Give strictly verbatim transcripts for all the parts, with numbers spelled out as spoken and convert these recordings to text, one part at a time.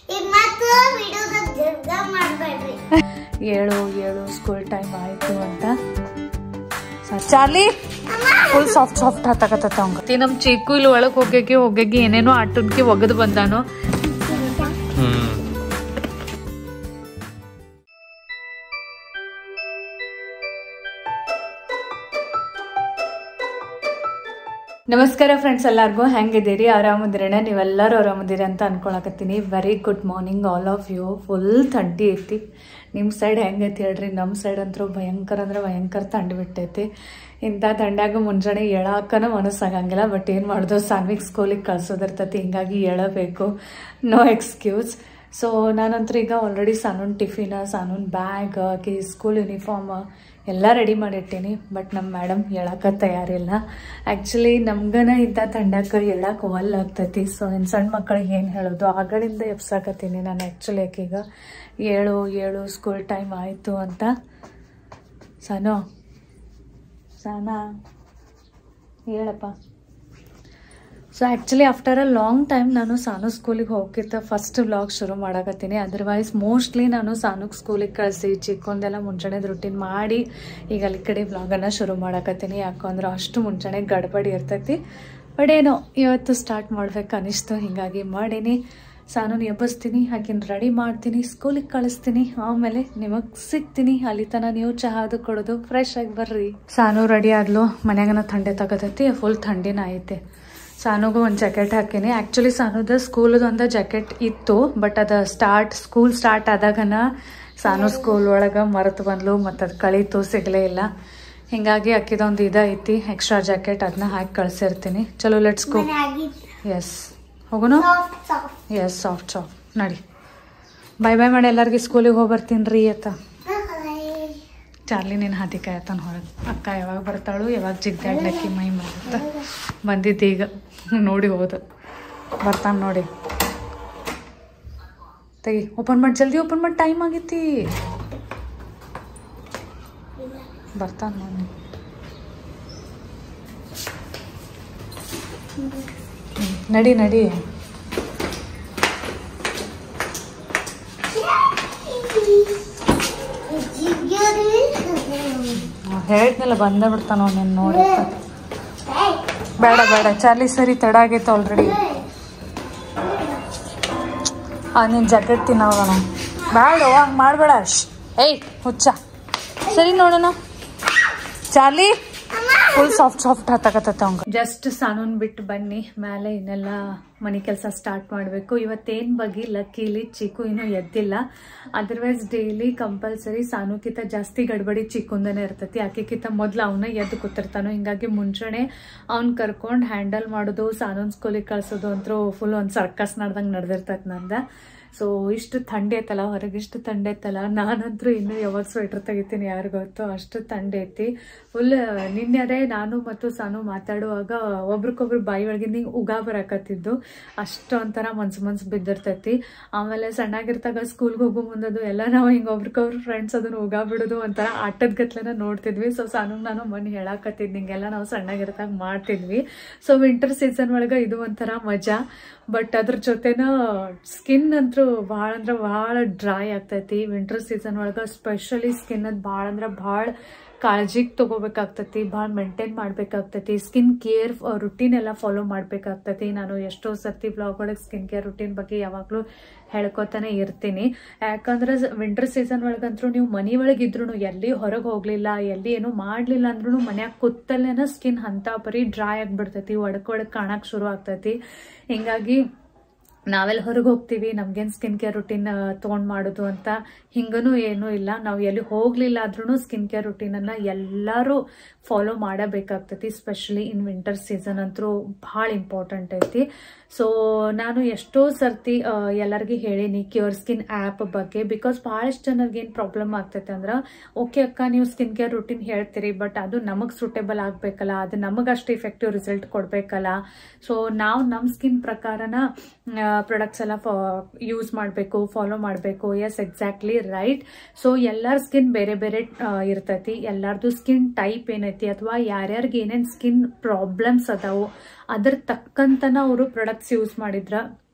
ಏಳು ಏಳು school time ಆಯ್ತು ಅಂತ ಚಾರ್ಲಿ ಫುಲ್ ಸಾಫ್ಟ್ ಸಾಫ್ಟ್ ಹತ್ತಕತ್ತ ಅವಂಗ ನಮ್ ಚೀಕು ಇಲ್ಲಿ ಒಳಗ್ ಹೋಗ್ಯಾಗಿ ಹೋಗ್ಯಾಗಿ ಏನೇನೋ ಆಟನ್ಕಿ ಒಗದ್ ಬಂದಾನು. ನಮಸ್ಕಾರ ಫ್ರೆಂಡ್ಸ್, ಎಲ್ಲರಿಗೂ ಹೆಂಗಿದ್ದೀರಿ? ಆರಾಮದಿರಣ್ಣ? ನೀವೆಲ್ಲರೂ ಆರಾಮದಿರಿ ಅಂತ ಅನ್ಕೊಳಕತ್ತೀನಿ. Very good morning all of you. Full ಥಂಡಿ ಐತಿ. ನಿಮ್ಮ ಸೈಡ್ ಹೆಂಗೈತಿ ಹೇಳ್ರಿ? ನಮ್ಮ ಸೈಡ್ ಅಂತೂ ಭಯಂಕರ ಅಂದ್ರೆ ಭಯಂಕರ ಥಂಡಿ ಬಿಟ್ಟೈತಿ. ಇಂಥ ಥಂಡ್ಯಾಗ ಮುಂಜಾನೆ ಎಳಾಕನ ಮನಸ್ಸಾಗಂಗಿಲ್ಲ. ಬಟ್ ಏನು ಮಾಡೋದು, ಸಾನ್ವಿಕ್ ಸ್ಕೂಲಿಗೆ ಕಳ್ಸೋದಿರ್ತೈತಿ, ಹಿಂಗಾಗಿ ಎಳಬೇಕು. No excuse. ಸೊ ನಾನಂತೂ ಈಗ ಆಲ್ರೆಡಿ ಸಾನೂನ್ ಟಿಫಿನ, ಸಾನೂನ್ ಬ್ಯಾಗ್, ಆಕಿ ಸ್ಕೂಲ್ ಯೂನಿಫಾರ್ಮ್ ಎಲ್ಲ ರೆಡಿ ಮಾಡಿಟ್ಟೀನಿ. ಬಟ್ ನಮ್ಮ ಮೇಡಮ್ ಹೇಳಕ್ಕೆ ತಯಾರಿಲ್ಲ. ಆ್ಯಕ್ಚುಲಿ ನಮ್ಗನ ಇಂಥ ಥಂಡ್ಯಾಕ ಹೇಳಕ್ಕೆ ಒಲ್ ಆಗ್ತೈತಿ. ಸೊ ಇನ್ನು ಸಣ್ಣ ಮಕ್ಕಳಿಗೆ ಏನು ಹೇಳೋದು, ಆಗಳಿಂದ ಎಬ್ಸಾಕತ್ತೀನಿ ನಾನು. ಆ್ಯಕ್ಚುಲಿ ಆಕೀಗ ಏಳು ಏಳು ಸ್ಕೂಲ್ ಟೈಮ್ ಆಯಿತು ಅಂತ. ಸಾನು ಸಾನಾ ಹೇಳಪ್ಪ. So actually after a long time ನಾನು ಸಾನು ಸ್ಕೂಲಿಗೆ ಹೋಗಿದ್ದ ಫಸ್ಟ್ ವ್ಲಾಗ್ ಶುರು ಮಾಡಕತ್ತೀನಿ. ಅದರ್ವೈಸ್ ಮೋಸ್ಟ್ಲಿ ನಾನು ಸಾನುಗೆ ಸ್ಕೂಲಿಗೆ ಕಳಿಸಿ ಚಿಕ್ಕೊಂದೆಲ್ಲ ಮುಂಚೆನೇದು ರುಟೀನ್ ಮಾಡಿ ಈಗ ಅಲ್ಲಿ ಕಡೆ ವ್ಲಾಗನ್ನು ಶುರು ಮಾಡಕತ್ತೀನಿ. ಯಾಕಂದ್ರೆ ಅಷ್ಟು ಮುಂಚೆನೆ ಗಡ್ಬಡಿ ಇರ್ತೈತಿ. ಬಟ್ ಏನೋ ಇವತ್ತು ಸ್ಟಾರ್ಟ್ ಮಾಡ್ಬೇಕು ಅನಿಸ್ತು, ಹೀಗಾಗಿ ಮಾಡೀನಿ. ಸಾನೂನ್ ಎಬ್ಬಿಸ್ತೀನಿ, ಆಕಿನ ರೆಡಿ ಮಾಡ್ತೀನಿ, ಸ್ಕೂಲಿಗೆ ಕಳಿಸ್ತೀನಿ. ಆಮೇಲೆ ನಿಮಗೆ ಸಿಗ್ತೀನಿ. ಅಲ್ಲಿ ತನಕ ನೀವು ಚಹಾದು ಕೊಡೋದು, ಫ್ರೆಶ್ ಆಗಿ ಬರ್ರಿ. ಸಾನು ರೆಡಿ ಆದ್ಲು. ಮನ್ಯಾಗನ ಥಂಡಿ ತಗೋತೈತಿ, ಫುಲ್ ಥಂಡಿನ ಐತೆ. ಸಾನುಗೂ ಒಂದು ಜಾಕೆಟ್ ಹಾಕೀನಿ. ಆ್ಯಕ್ಚುಲಿ ಸಾನುದ ಸ್ಕೂಲದ ಒಂದು ಜಾಕೆಟ್ ಇತ್ತು, ಬಟ್ ಅದು ಸ್ಟಾರ್ಟ್ ಸ್ಕೂಲ್ ಸ್ಟಾರ್ಟ್ ಆದಾಗನ ಸಾನು ಸ್ಕೂಲ್ ಒಳಗೆ ಮರೆತು ಬಂದ್ಲು, ಮತ್ತು ಅದು ಕಳೀತು, ಸಿಗಲೇ ಇಲ್ಲ. ಹೀಗಾಗಿ ಅಕ್ಕಿದೊಂದು ಇದು ಐತಿ ಎಕ್ಸ್ಟ್ರಾ ಜಾಕೆಟ್, ಅದನ್ನ ಹಾಕಿ ಕಳಿಸಿರ್ತೀನಿ. ಚಲೋ ಲೆಟ್ಸ್ ಗೋ. ಎಸ್ ಹೋಗೋಣ. ಎಸ್ ಸಾಫ್ಟ್ ಸಾಫ್ಟ್ ನಡಿ. ಬಾಯ್ ಬಾಯ್ ಮಾಡಿ ಎಲ್ಲರಿಗೆ. ಸ್ಕೂಲಿಗೆ ಹೋಗಿ ಬರ್ತೀನಿ ರೀ ಅತ್ತ. ಚಾರ್ಲಿ ನೀನು ಹಾದಿ ಕಾಯತಾನ ಹೊರಗೆ. ಅಕ್ಕ ಯಾವಾಗ ಬರ್ತಾಳು, ಯಾವಾಗ ಜಿಗ್ದಾಡ್ಲಕ್ಕಿ ಮೈ ಮಾಡುತ್ತ. ಬಂದಿದ್ದು ಈಗ ನೋಡಿ ಹೋದ. ಬರ್ತಾನೆ ನೋಡಿ. ತೆಗಿ, ಓಪನ್ ಮಾಡಿ, ಜಲ್ದಿ ಓಪನ್ ಮಾಡಿ, ಟೈಮ್ ಆಗೈತಿ. ಬರ್ತಾನೆ ನೋಡಿ. ನಡಿ ನಡಿ. ಹೇಳಿದ್ನಲ್ಲ ಬಂದೇ ಬಿಡ್ತಾನ ನೀನು ನೋಡಿ. ಬೇಡ ಬೇಡ ಚಾರ್ಲಿ, ಸರಿ ತಡ ಆಗೈತೆ ಆಲ್ರೆಡಿ. ಆ ನೀನು ಜಾಕೆಟ್ ತಿನ್ನೋಣ. ಬೇಡ ಹಂಗೆ ಮಾಡಬೇಡ. ಏಯ್ ಹುಚ್ಚ, ಸರಿ ನೋಡೋಣ. ಚಾರ್ಲಿ ಫುಲ್ ಸಾಫ್ಟ್ ಸಾಫ್ಟ್ ಹತ್ತಕತ್ತ ಅವಂಗ. ಜಸ್ಟ್ ಸಾನೂನ್ ಬಿಟ್ಟು ಬನ್ನಿ ಮೇಲೆ. ಇನ್ನೆಲ್ಲ ಮನೆ ಕೆಲಸ ಸ್ಟಾರ್ಟ್ ಮಾಡಬೇಕು. ಇವತ್ತೇನು ಬಗ್ಗೆ ಲಕ್ಕಿಲಿ ಚಿಕ್ಕು ಇನ್ನೂ ಎದ್ದಿಲ್ಲ. ಅದರ್ವೈಸ್ ಡೈಲಿ ಕಂಪಲ್ಸರಿ ಸಾನುಕಿಂತ ಜಾಸ್ತಿ ಗಡ್ಬಡಿ ಚಿಕ್ಕುಂದನೇ ಇರ್ತೈತಿ. ಆಕೆಕಿಂತ ಮೊದಲು ಅವನ್ನ ಎದ್ದು ಕೂತಿರ್ತಾನೋ. ಹಿಂಗಾಗಿ ಮುಂಚೆನೆ ಅವ್ನು ಕರ್ಕೊಂಡು ಹ್ಯಾಂಡಲ್ ಮಾಡೋದು, ಸಾನೂನ್ ಸ್ಕೂಲಿಗೆ ಕಳ್ಸೋದು ಅಂತೂ ಫುಲ್ ಒಂದು ಸರ್ಕಸ್ ನಡ್ದಂಗೆ ನಡೆದಿರ್ತೈತೆ ನಂದ. ಸೊ ಇಷ್ಟು ಥಂಡಿ ಐತಲ್ಲ ಹೊರಗೆ, ಇಷ್ಟು ಥಂಡಿ ಐತಲ್ಲ. ನಾನಂತರೂ ಇನ್ನೂ ಯಾವಾಗ ಸ್ವೆಟ್ರ್ ತೆಗಿತೀನಿ ಯಾರು ಗೊತ್ತೋ, ಅಷ್ಟು ಥಂಡಿ ಐತಿ ಫುಲ್. ನಿನ್ನೆ ನಾನು ಮತ್ತು ಸಾನು ಮಾತಾಡುವಾಗ ಒಬ್ರಿಗೊಬ್ರು ಬಾಯಿ ಒಳಗಿಂದ ಹಿಂಗೆ ಉಗಾ ಬರಾಕತ್ತಿದ್ದು. ಅಷ್ಟು ಒಂಥರ ಮನ್ಸು ಮನ್ಸು ಬಿದ್ದಿರ್ತೈತಿ. ಆಮೇಲೆ ಸಣ್ಣಾಗಿರ್ತಾಗ ಸ್ಕೂಲ್ಗೆ ಹೋಗೋ ಮುಂದದು ಎಲ್ಲ ನಾವು ಹಿಂಗೆ ಒಬ್ರಿಗೊಬ್ರು ಫ್ರೆಂಡ್ಸ್ ಅದನ್ನು ಉಗಾ ಬಿಡೋದು ಒಂಥರ ಆಟದ ಗತ್ಲೆನ ನೋಡ್ತಿದ್ವಿ. ಸೊ ಸಾನುಗೆ ನಾನು ಮನೆ ಹೇಳಾಕತ್ತಿದ್ದು, ಹಿಂಗೆಲ್ಲ ನಾವು ಸಣ್ಣಾಗಿರ್ತಾಗ ಮಾಡ್ತಿದ್ವಿ. ಸೊ ವಿಂಟರ್ ಸೀಸನ್ ಒಳಗೆ ಇದು ಒಂಥರ ಮಜಾ. ಬಟ್ ಅದ್ರ ಜೊತೆನ ಸ್ಕಿನ್ ಅಂತೂ ಭಾಳ ಅಂದ್ರೆ ಭಾಳ ಡ್ರೈ ಆಗ್ತೈತಿ ವಿಂಟರ್ ಸೀಸನ್ ಒಳಗೆ. ಸ್ಪೆಷಲಿ ಸ್ಕಿನ್ ಅದು ಭಾಳ ಅಂದ್ರೆ ಭಾಳ ಕಾಳಜಿಗೆ ತೊಗೋಬೇಕಾಗ್ತೈತಿ, ಭಾಳ ಮೇಂಟೈನ್ ಮಾಡಬೇಕಾಗ್ತೈತಿ. ಸ್ಕಿನ್ ಕೇರ್ ರುಟೀನ್ ಎಲ್ಲ ಫಾಲೋ ಮಾಡಬೇಕಾಗ್ತೈತಿ. ನಾನು ಎಷ್ಟೋ ಸರ್ತಿ ಬ್ಲಾಗ್ ಒಳಗೆ ಸ್ಕಿನ್ ಕೇರ್ ರುಟೀನ್ ಬಗ್ಗೆ ಯಾವಾಗಲೂ ಹೇಳ್ಕೊತಾನೆ ಇರ್ತೀನಿ. ಯಾಕಂದ್ರೆ ವಿಂಟರ್ ಸೀಸನ್ ಒಳಗಂತೂ ನೀವು ಮನೆ ಒಳಗೆ ಇದ್ರೂ, ಎಲ್ಲಿ ಹೊರಗೆ ಹೋಗಲಿಲ್ಲ, ಎಲ್ಲಿ ಏನೂ ಮಾಡಲಿಲ್ಲ ಅಂದ್ರೂ ಮನ್ಯಾಗ ಕೂತಲ್ಲೇನ ಸ್ಕಿನ್ ಅಂತ ಬರೀ ಡ್ರೈ ಆಗಿಬಿಡ್ತೈತಿ, ಒಡಕ್ ಒಳಗೆ ಕಾಣಕ್ಕೆ ಶುರು ಆಗ್ತೈತಿ. ಹಿಂಗಾಗಿ ನಾವೆಲ್ಲ ಹೊರಗೆ ಹೋಗ್ತೀವಿ, ನಮ್ಗೇನು ಸ್ಕಿನ್ ಕೇರ್ ರುಟೀನ್ ತೊಗೊಂಡು ಮಾಡೋದು ಅಂತ ಹಿಂಗನೂ ಏನೂ ಇಲ್ಲ. ನಾವು ಎಲ್ಲಿ ಹೋಗಲಿಲ್ಲ ಆದ್ರೂ ಸ್ಕಿನ್ ಕೇರ್ ರುಟೀನನ್ನು ಎಲ್ಲರೂ ಫಾಲೋ ಮಾಡಬೇಕಾಗ್ತೈತಿ. ಸ್ಪೆಷಲಿ ಇನ್ ವಿಂಟರ್ ಸೀಸನ್ ಅಂತೂ ಭಾಳ ಇಂಪಾರ್ಟೆಂಟ್ ಐತಿ. ಸೊ ನಾನು ಎಷ್ಟೋ ಸರ್ತಿ ಎಲ್ಲರಿಗೂ ಹೇಳೀನಿ ಕ್ಯೂರ್ ಸ್ಕಿನ್ ಆ್ಯಪ್ ಬಗ್ಗೆ. ಬಿಕಾಸ್ ಭಾಳಷ್ಟು ಜನರಿಗೆ ಏನು ಪ್ರಾಬ್ಲಮ್ ಆಗ್ತೈತೆ ಅಂದ್ರೆ, ಓಕೆ ಅಕ್ಕ ನೀವು ಸ್ಕಿನ್ ಕೇರ್ ರುಟೀನ್ ಹೇಳ್ತೀರಿ, ಬಟ್ ಅದು ನಮಗೆ ಸೂಟೇಬಲ್ ಆಗಬೇಕಲ್ಲ, ಅದು ನಮಗೆ ಅಷ್ಟು ಇಫೆಕ್ಟಿವ್ ರಿಸಲ್ಟ್ ಕೊಡಬೇಕಲ್ಲ. ಸೊ ನಾವು ನಮ್ಮ ಸ್ಕಿನ್ ಪ್ರಕಾರನ ಪ್ರಾಡಕ್ಟ್ಸ್ ಎಲ್ಲ ಯೂಸ್ ಮಾಡಬೇಕು, ಫಾಲೋ ಮಾಡಬೇಕು. Yes exactly right. ಸೊ ಎಲ್ಲರ ಸ್ಕಿನ್ ಬೇರೆ ಬೇರೆ ಇರ್ತೈತಿ. ಎಲ್ಲರದು ಸ್ಕಿನ್ ಟೈಪ್ ಏನೈತಿ ಅಥವಾ ಯಾರ್ಯಾರಿಗೆ ಏನೇನು ಸ್ಕಿನ್ ಪ್ರಾಬ್ಲಮ್ಸ್ ಅದಾವು ಅದ್ರ ತಕ್ಕಂತನ ಅವರು ಪ್ರಾಡಕ್ಟ್ಸ್ ಯೂಸ್ ಮಾಡಿದ್ರ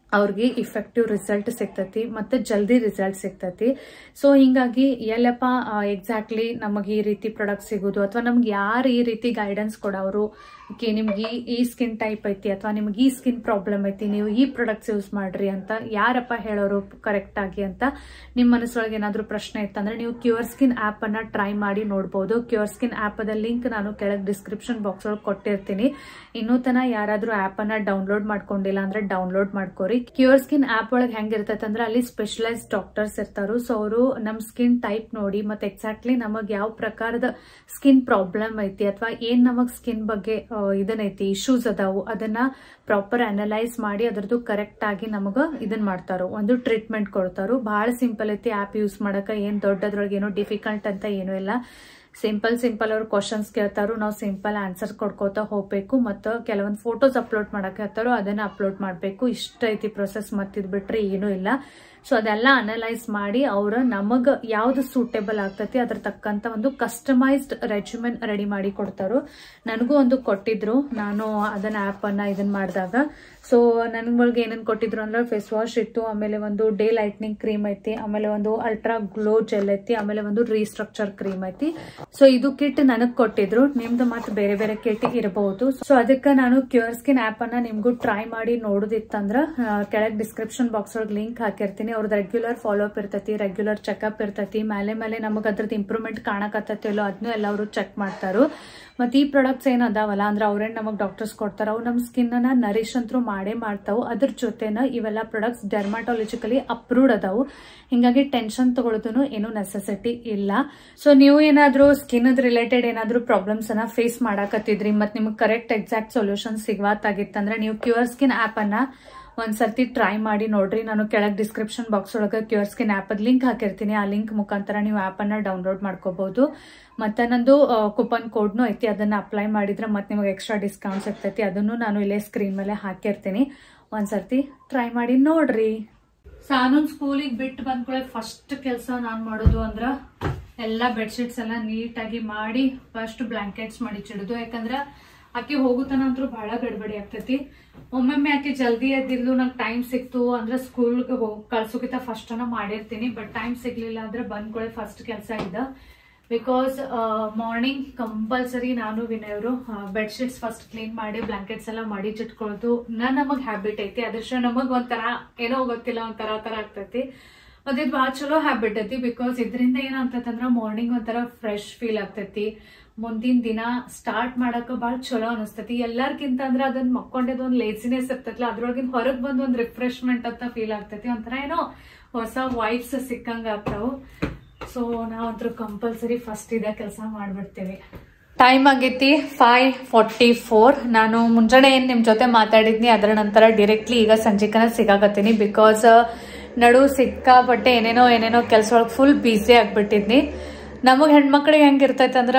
ಅವ್ರಿಗೆ ಇಫೆಕ್ಟಿವ್ ರಿಸಲ್ಟ್ ಸಿಗ್ತತಿ ಮತ್ತು ಜಲ್ದಿ ರಿಸಲ್ಟ್ ಸಿಗ್ತತಿ. ಸೊ ಹಿಂಗಾಗಿ ಎಲ್ಲಪ್ಪ ಎಕ್ಸಾಕ್ಟ್ಲಿ ನಮಗೆ ಈ ರೀತಿ ಪ್ರಾಡಕ್ಟ್ ಸಿಗೋದು ಅಥವಾ ನಮ್ಗೆ ಯಾರು ಈ ರೀತಿ ಗೈಡೆನ್ಸ್ ಕೊಡೋರು, ಓಕೆ ನಿಮ್ಗೆ ಈ ಸ್ಕಿನ್ ಟೈಪ್ ಐತಿ ಅಥವಾ ನಿಮ್ಗೆ ಈ ಸ್ಕಿನ್ ಪ್ರಾಬ್ಲಮ್ ಐತಿ, ನೀವು ಈ ಪ್ರಾಡಕ್ಟ್ಸ್ ಯೂಸ್ ಮಾಡ್ರಿ ಅಂತ ಯಾರಪ್ಪ ಹೇಳೋರು ಕರೆಕ್ಟ್ ಆಗಿ ಅಂತ ನಿಮ್ಮ ಮನಸ್ಸೊಳಗೆ ಏನಾದರೂ ಪ್ರಶ್ನೆ ಇತ್ತಂದ್ರೆ ನೀವು ಕ್ಯೂರ್ ಸ್ಕಿನ್ ಆ್ಯಪ್ ಅನ್ನ ಟ್ರೈ ಮಾಡಿ ನೋಡ್ಬೋದು. ಕ್ಯೂರ್ ಸ್ಕಿನ್ ಆ್ಯಪ್ ಅದ ಲಿಂಕ್ ನಾನು ಕೆಳಗೆ ಡಿಸ್ಕ್ರಿಪ್ಷನ್ ಬಾಕ್ಸ್ ಒಳಗೆ ಕೊಟ್ಟಿರ್ತೀನಿ. ಇನ್ನೂ ತನ ಯಾರಾದರೂ ಆ್ಯಪ್ ಅನ್ನ ಡೌನ್ಲೋಡ್ ಮಾಡ್ಕೊಂಡಿಲ್ಲ ಅಂದ್ರೆ ಡೌನ್ಲೋಡ್ ಮಾಡ್ಕೋರಿ. ಕ್ಯೂರ್ ಸ್ಕಿನ್ ಆ್ಯಪ್ ಒಳಗೆ ಹೆಂಗಿರ್ತೈತೆ ಅಂದ್ರೆ ಅಲ್ಲಿ ಸ್ಪೆಷಲೈಸ್ ಡಾಕ್ಟರ್ಸ್ ಇರ್ತಾರು. ಸೊ ಅವರು ನಮ್ಮ ಸ್ಕಿನ್ ಟೈಪ್ ನೋಡಿ ಮತ್ತೆ ಎಕ್ಸಾಕ್ಟ್ಲಿ ನಮಗೆ ಯಾವ ಪ್ರಕಾರದ ಸ್ಕಿನ್ ಪ್ರಾಬ್ಲಮ್ ಐತಿ ಅಥವಾ ಏನ್ ನಮಗ್ ಸ್ಕಿನ್ ಬಗ್ಗೆ ಇದನ್ನೈತಿ ಇಶ್ಯೂಸ್ ಅದಾವು ಅದನ್ನ ಪ್ರಾಪರ್ ಅನಲೈಸ್ ಮಾಡಿ ಅದರದ್ದು ಕರೆಕ್ಟ್ ಆಗಿ ನಮಗ ಇದನ್ ಮಾಡ್ತಾರೋ, ಒಂದು ಟ್ರೀಟ್ಮೆಂಟ್ ಕೊಡ್ತಾರೋ. ಬಹಳ ಸಿಂಪಲ್ ಐತಿ ಆ್ಯಪ್ ಯೂಸ್ ಮಾಡಕ, ಏನ್ ದೊಡ್ಡದ್ರೊಳಗೆ ಏನೋ ಡಿಫಿಕಲ್ಟ್ ಅಂತ ಏನೂ ಇಲ್ಲ. ಸಿಂಪಲ್ ಸಿಂಪಲ್ ಅವ್ರು ಕ್ವಶನ್ಸ್ ಕೇಳ್ತಾರೋ, ನಾವು ಸಿಂಪಲ್ ಆನ್ಸರ್ ಕೊಡ್ಕೋತಾ ಹೋಗ್ಬೇಕು. ಮತ್ತು ಕೆಲವೊಂದು ಫೋಟೋಸ್ ಅಪ್ಲೋಡ್ ಮಾಡಕ್ ಹೇಳ್ತಾರೋ ಅದನ್ನ ಅಪ್ಲೋಡ್ ಮಾಡಬೇಕು. ಇಷ್ಟ ಐತಿ ಪ್ರೊಸೆಸ್. ಮತ್ತಿದ್ ಬಿಟ್ರೆ ಏನೂ ಇಲ್ಲ. ಸೊ ಅದೆಲ್ಲ ಅನಲೈಸ್ ಮಾಡಿ ಅವ್ರ ನಮಗ್ ಯಾವ್ದು ಸೂಟೇಬಲ್ ಆಗ್ತೈತಿ ಅದ್ರ ತಕ್ಕಂತ ಒಂದು ಕಸ್ಟಮೈಸ್ಡ್ ರೆಜ್ಯುಮೆನ್ ರೆಡಿ ಮಾಡಿ ಕೊಡ್ತಾರೋ. ನನಗೂ ಒಂದು ಕೊಟ್ಟಿದ್ರು, ನಾನು ಅದನ್ನ ಆ್ಯಪ್ ಅನ್ನ ಇದನ್ ಮಾಡಿದಾಗ. ಸೊ ನನ್ಗಳಿಗೆ ಏನೇನು ಕೊಟ್ಟಿದ್ರು ಅಂದ್ರೆ ಫೇಸ್ ವಾಶ್ ಇತ್ತು, ಆಮೇಲೆ ಒಂದು ಡೇ ಲೈಟ್ನಿಂಗ್ ಕ್ರೀಮ್ ಐತಿ, ಆಮೇಲೆ ಒಂದು ಅಲ್ಟ್ರಾ ಗ್ಲೋ ಜೆಲ್ ಐತಿ, ಆಮೇಲೆ ಒಂದು ರೀಸ್ಟ್ರಕ್ಚರ್ ಕ್ರೀಮ್ ಐತಿ. ಸೊ ಇದು ಕಿಟ್ ನನಗ್ ಕೊಟ್ಟಿದ್ರು. ನಿಮ್ದು ಮತ್ತೆ ಬೇರೆ ಬೇರೆ ಕಿಟ್ ಇರಬಹುದು. ಸೊ ಅದಕ್ಕೆ ನಾನು ಕ್ಯೂರ್ ಸ್ಕಿನ್ ಆ್ಯಪ್ ಅನ್ನ ನಿಮ್ಗೂ ಟ್ರೈ ಮಾಡಿ ನೋಡೋದಿತ್ತಂದ್ರ ಕೆಳಗೆ ಡಿಸ್ಕ್ರಿಪ್ಷನ್ ಬಾಕ್ಸ್ ಒಳಗೆ ಲಿಂಕ್ ಹಾಕಿರ್ತೀನಿ. ಅವ್ರದ್ದು ರೆಗ್ಯುಲರ್ ಫಾಲೋ ಅಪ್ ಇರ್ತೈತಿ, ರೆಗ್ಯುಲರ್ ಚೆಕ್ಅಪ್ ಇರ್ತೈತಿ. ಮೇಲೆ ಮೇಲೆ ನಮಗ್ ಅದ್ರದ್ದು ಇಂಪ್ರೂವ್ಮೆಂಟ್ ಕಾಣಕತ್ತೈತಿಲ್ಲೋ ಅದನ್ನೂ ಎಲ್ಲ ಅವರು ಚೆಕ್ ಮಾಡ್ತಾರೋ. ಮತ್ತೆ ಈ ಪ್ರಾಡಕ್ಟ್ಸ್ ಏನ್ ಅದಾವಲ್ಲ ಅಂದ್ರೆ ಅವ್ರೇನ್ ನಮಗ್ ಡಾಕ್ಟರ್ಸ್ ಕೊಡ್ತಾರ, ಅವು ನಮ್ ಸ್ಕಿನ್ ಅನ್ನ ನರಿಶ್ ಅಂತೂ ಮಾಡೇ ಮಾಡ್ತಾವು. ಅದ್ರ ಜೊತೆನ ಇವೆಲ್ಲ ಪ್ರಾಡಕ್ಟ್ಸ್ ಡೆರ್ಮಾಟೋಲಜಿಕಲಿ ಅಪ್ರೂವ್ಡ್ ಅದಾವು. ಹಿಂಗಾಗಿ ಟೆನ್ಷನ್ ತಗೊಳ್ಳೋದನ್ನು ಏನು ನೆಸೆಸಿಟಿ ಇಲ್ಲ. ಸೊ ನೀವು ಏನಾದ್ರೂ ಸ್ಕಿನ್ ರಿಲೇಟೆಡ್ ಏನಾದ್ರೂ ಪ್ರಾಬ್ಲಮ್ಸ್ ಅನ್ನ ಫೇಸ್ ಮಾಡಾಕತ್ತಿದ್ರಿ ಮತ್ತೆ ನಿಮ್ಗೆ ಕರೆಕ್ಟ್ ಎಕ್ಸಾಕ್ಟ್ ಸೊಲ್ಯೂಷನ್ ಸಿಗವಾತಾಗಿತ್ತಂದ್ರೆ ನೀವು ಕ್ಯೂರ್ ಸ್ಕಿನ್ ಆ್ಯಪ್ ಅನ್ನ ಒಂದ್ಸರ್ತಿ ಟ್ರೈ ಮಾಡಿ ನೋಡ್ರಿ. ನಾನು ಕೆಳಗೆ ಡಿಸ್ಕ್ರಿಪ್ಷನ್ ಬಾಕ್ಸ್ ಒಳಗೆ ಕ್ಯೂರ್ ಸ್ಕಿನ್ ಆ್ಯಪ್ ಅದ್ ಲಿಂಕ್ ಹಾಕಿರ್ತೀನಿ. ಆ ಲಿಂಕ್ ಮುಖಾಂತರ ನೀವು ಆ್ಯಪ್ ಅನ್ನ ಡೌನ್ಲೋಡ್ ಮಾಡ್ಕೋಬಹುದು. ಮತ್ತೆ ನಂದು ಕೂಪನ್ ಕೋಡ್ನು ಐತಿ, ಅದನ್ನ ಅಪ್ಲೈ ಮಾಡಿದ್ರೆ ಮತ್ತೆ ನಿಮಗೆ ಎಕ್ಸ್ಟ್ರಾ ಡಿಸ್ಕೌಂಟ್ ಸಿಗ್ತೈತಿ. ಅದನ್ನು ನಾನು ಇಲ್ಲೇ ಸ್ಕ್ರೀನ್ ಮೇಲೆ ಹಾಕಿರ್ತೀನಿ. ಒಂದ್ಸರ್ತಿ ಟ್ರೈ ಮಾಡಿ ನೋಡ್ರಿ. ಸಾನು ಸ್ಕೂಲಿಗೆ ಬಿಟ್ಟು ಬಂದ್ಕೊಳ್ಳೆ ಫಸ್ಟ್ ಕೆಲಸ ನಾನ್ ಮಾಡೋದು ಅಂದ್ರ ಎಲ್ಲಾ ಬೆಡ್ಶೀಟ್ಸ್ ಎಲ್ಲ ನೀಟಾಗಿ ಮಾಡಿ ಫಸ್ಟ್ ಬ್ಲಾಂಕೆಟ್ಸ್ ಮಾಡಿ ಚಿಡುದು. ಯಾಕಂದ್ರ ಆಕೆ ಹೋಗುತ್ತಾನ ಅಂತೂ ಬಹಳ ಗಡ್ಬಡಿ ಆಗ್ತೈತಿ. ಒಮ್ಮೊಮ್ಮೆ ಆಕೆ ಜಲ್ದಿ ಎದ್ದಿರ್ಲು ನಂಗೆ ಟೈಮ್ ಸಿಕ್ತು ಅಂದ್ರೆ ಸ್ಕೂಲ್ಗೆ ಹೋಗಿ ಕಳ್ಸೋಕಿಂತ ಫಸ್ಟ್ ಅನ್ನ ಮಾಡಿರ್ತೀನಿ. ಬಟ್ ಟೈಮ್ ಸಿಗ್ಲಿಲ್ಲ ಅಂದ್ರೆ ಬಂದ್ಕೊಳ್ಳೆ ಫಸ್ಟ್ ಕೆಲಸ ಇದ್ದ. ಬಿಕಾಸ್ ಮಾರ್ನಿಂಗ್ ಕಂಪಲ್ಸರಿ ನಾನು ವಿನಯವರು ಬೆಡ್ಶೀಟ್ಸ್ ಫಸ್ಟ್ ಕ್ಲೀನ್ ಮಾಡಿ ಬ್ಲಾಂಕೆಟ್ಸ್ ಎಲ್ಲ ಮಾಡಿ ಚಿಟ್ಕೊಳ್ಳೋದು ನನ್ ನಮಗ್ ಹ್ಯಾಬಿಟ್ ಐತಿ. ಅದೃಷ್ಟ ನಮಗ್ ಒಂಥರ ಏನೋ ಗೊತ್ತಿಲ್ಲ ಒಂಥರ ತರ ಆಗ್ತೈತಿ. ಅದಿದ್ ಭಾಳ ಚಲೋ ಹ್ಯಾಬಿಟ್ ಐತಿ. ಬಿಕಾಸ್ ಇದರಿಂದ ಏನಾಗ್ತೈತಿ ಅಂದ್ರ ಮಾರ್ನಿಂಗ್ ಒಂಥರ ಫ್ರೆಶ್ ಫೀಲ್ ಆಗ್ತೈತಿ. ಮುಂದಿನ ದಿನ ಸ್ಟಾರ್ಟ್ ಮಾಡಕ ಬಾಳ ಚಲೋ ಅನಿಸ್ತೈತಿ. ಎಲ್ಲಾರ್ಕಿಂತ ಅಂದ್ರ ಅದನ್ನ ಮಕ್ಕೊಂಡಿದ್ ಒಂದ್ ಲೇಸಿನೆಸ್ ಇರ್ತೈತಿಲ್ಲ, ಅದ್ರೊಳಗಿನ ಹೊರಗ್ ಬಂದ್ ಒಂದ್ ರಿಫ್ರೆಶ್ಮೆಂಟ್ ಅಂತ ಫೀಲ್ ಆಗ್ತೈತಿ. ಒಂಥರ ಏನೋ ಹೊಸ ವೈಬ್ಸ್ ಸಿಕ್ಕಂಗ ಆಗ್ತಾವು. ಸೊ ನಾವಂತೂ ಕಂಪಲ್ಸರಿ ಫಸ್ಟ್ ಇದ ಕೆಲಸ ಮಾಡ್ಬಿಡ್ತೇವೆ. ಟೈಮ್ ಆಗೈತಿ ಫೈವ್ ಫಾರ್ಟಿ ಫೋರ್. ನಾನು ಮುಂಜಾನೆ ಏನ್ ನಿಮ್ ಜೊತೆ ಮಾತಾಡಿದ್ನಿ ಅದರ ನಂತರ ಡೈರೆಕ್ಟ್ಲಿ ಈಗ ಸಂಜೆಕನ ಸಿಗಾಕತ್ತೀನಿ. ಬಿಕಾಸ್ ನಡು ಸಿಕ್ಕಾಪಟ್ಟೆ ಏನೇನೋ ಏನೇನೋ ಕೆಲಸ ಒಳಗೆ ಫುಲ್ ಬ್ಯುಸಿ ಆಗ್ಬಿಟ್ಟಿದ್ನಿ. ನಮಗ್ ಹೆಣ್ಮಕ್ಳಿಗೆ ಹೆಂಗಿರ್ತೈತೆ ಅಂದ್ರ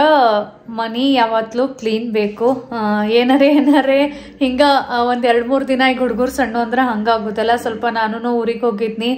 ಮನಿ ಯಾವತ್ಲೂ ಕ್ಲೀನ್ ಬೇಕು. ಏನಾರೇ ಏನಾರೇ ಹಿಂಗ ಒಂದ್ ಎರಡ್ ಮೂರ್ ದಿನ ಈಗ ಹುಡುಗರು ಸಣ್ಣ ಅಂದ್ರ ಹಂಗಾಗುದಲ್ಲ. ಸ್ವಲ್ಪ ನಾನು ಊರಿಗೆ ಹೋಗಿದ್ನಿ,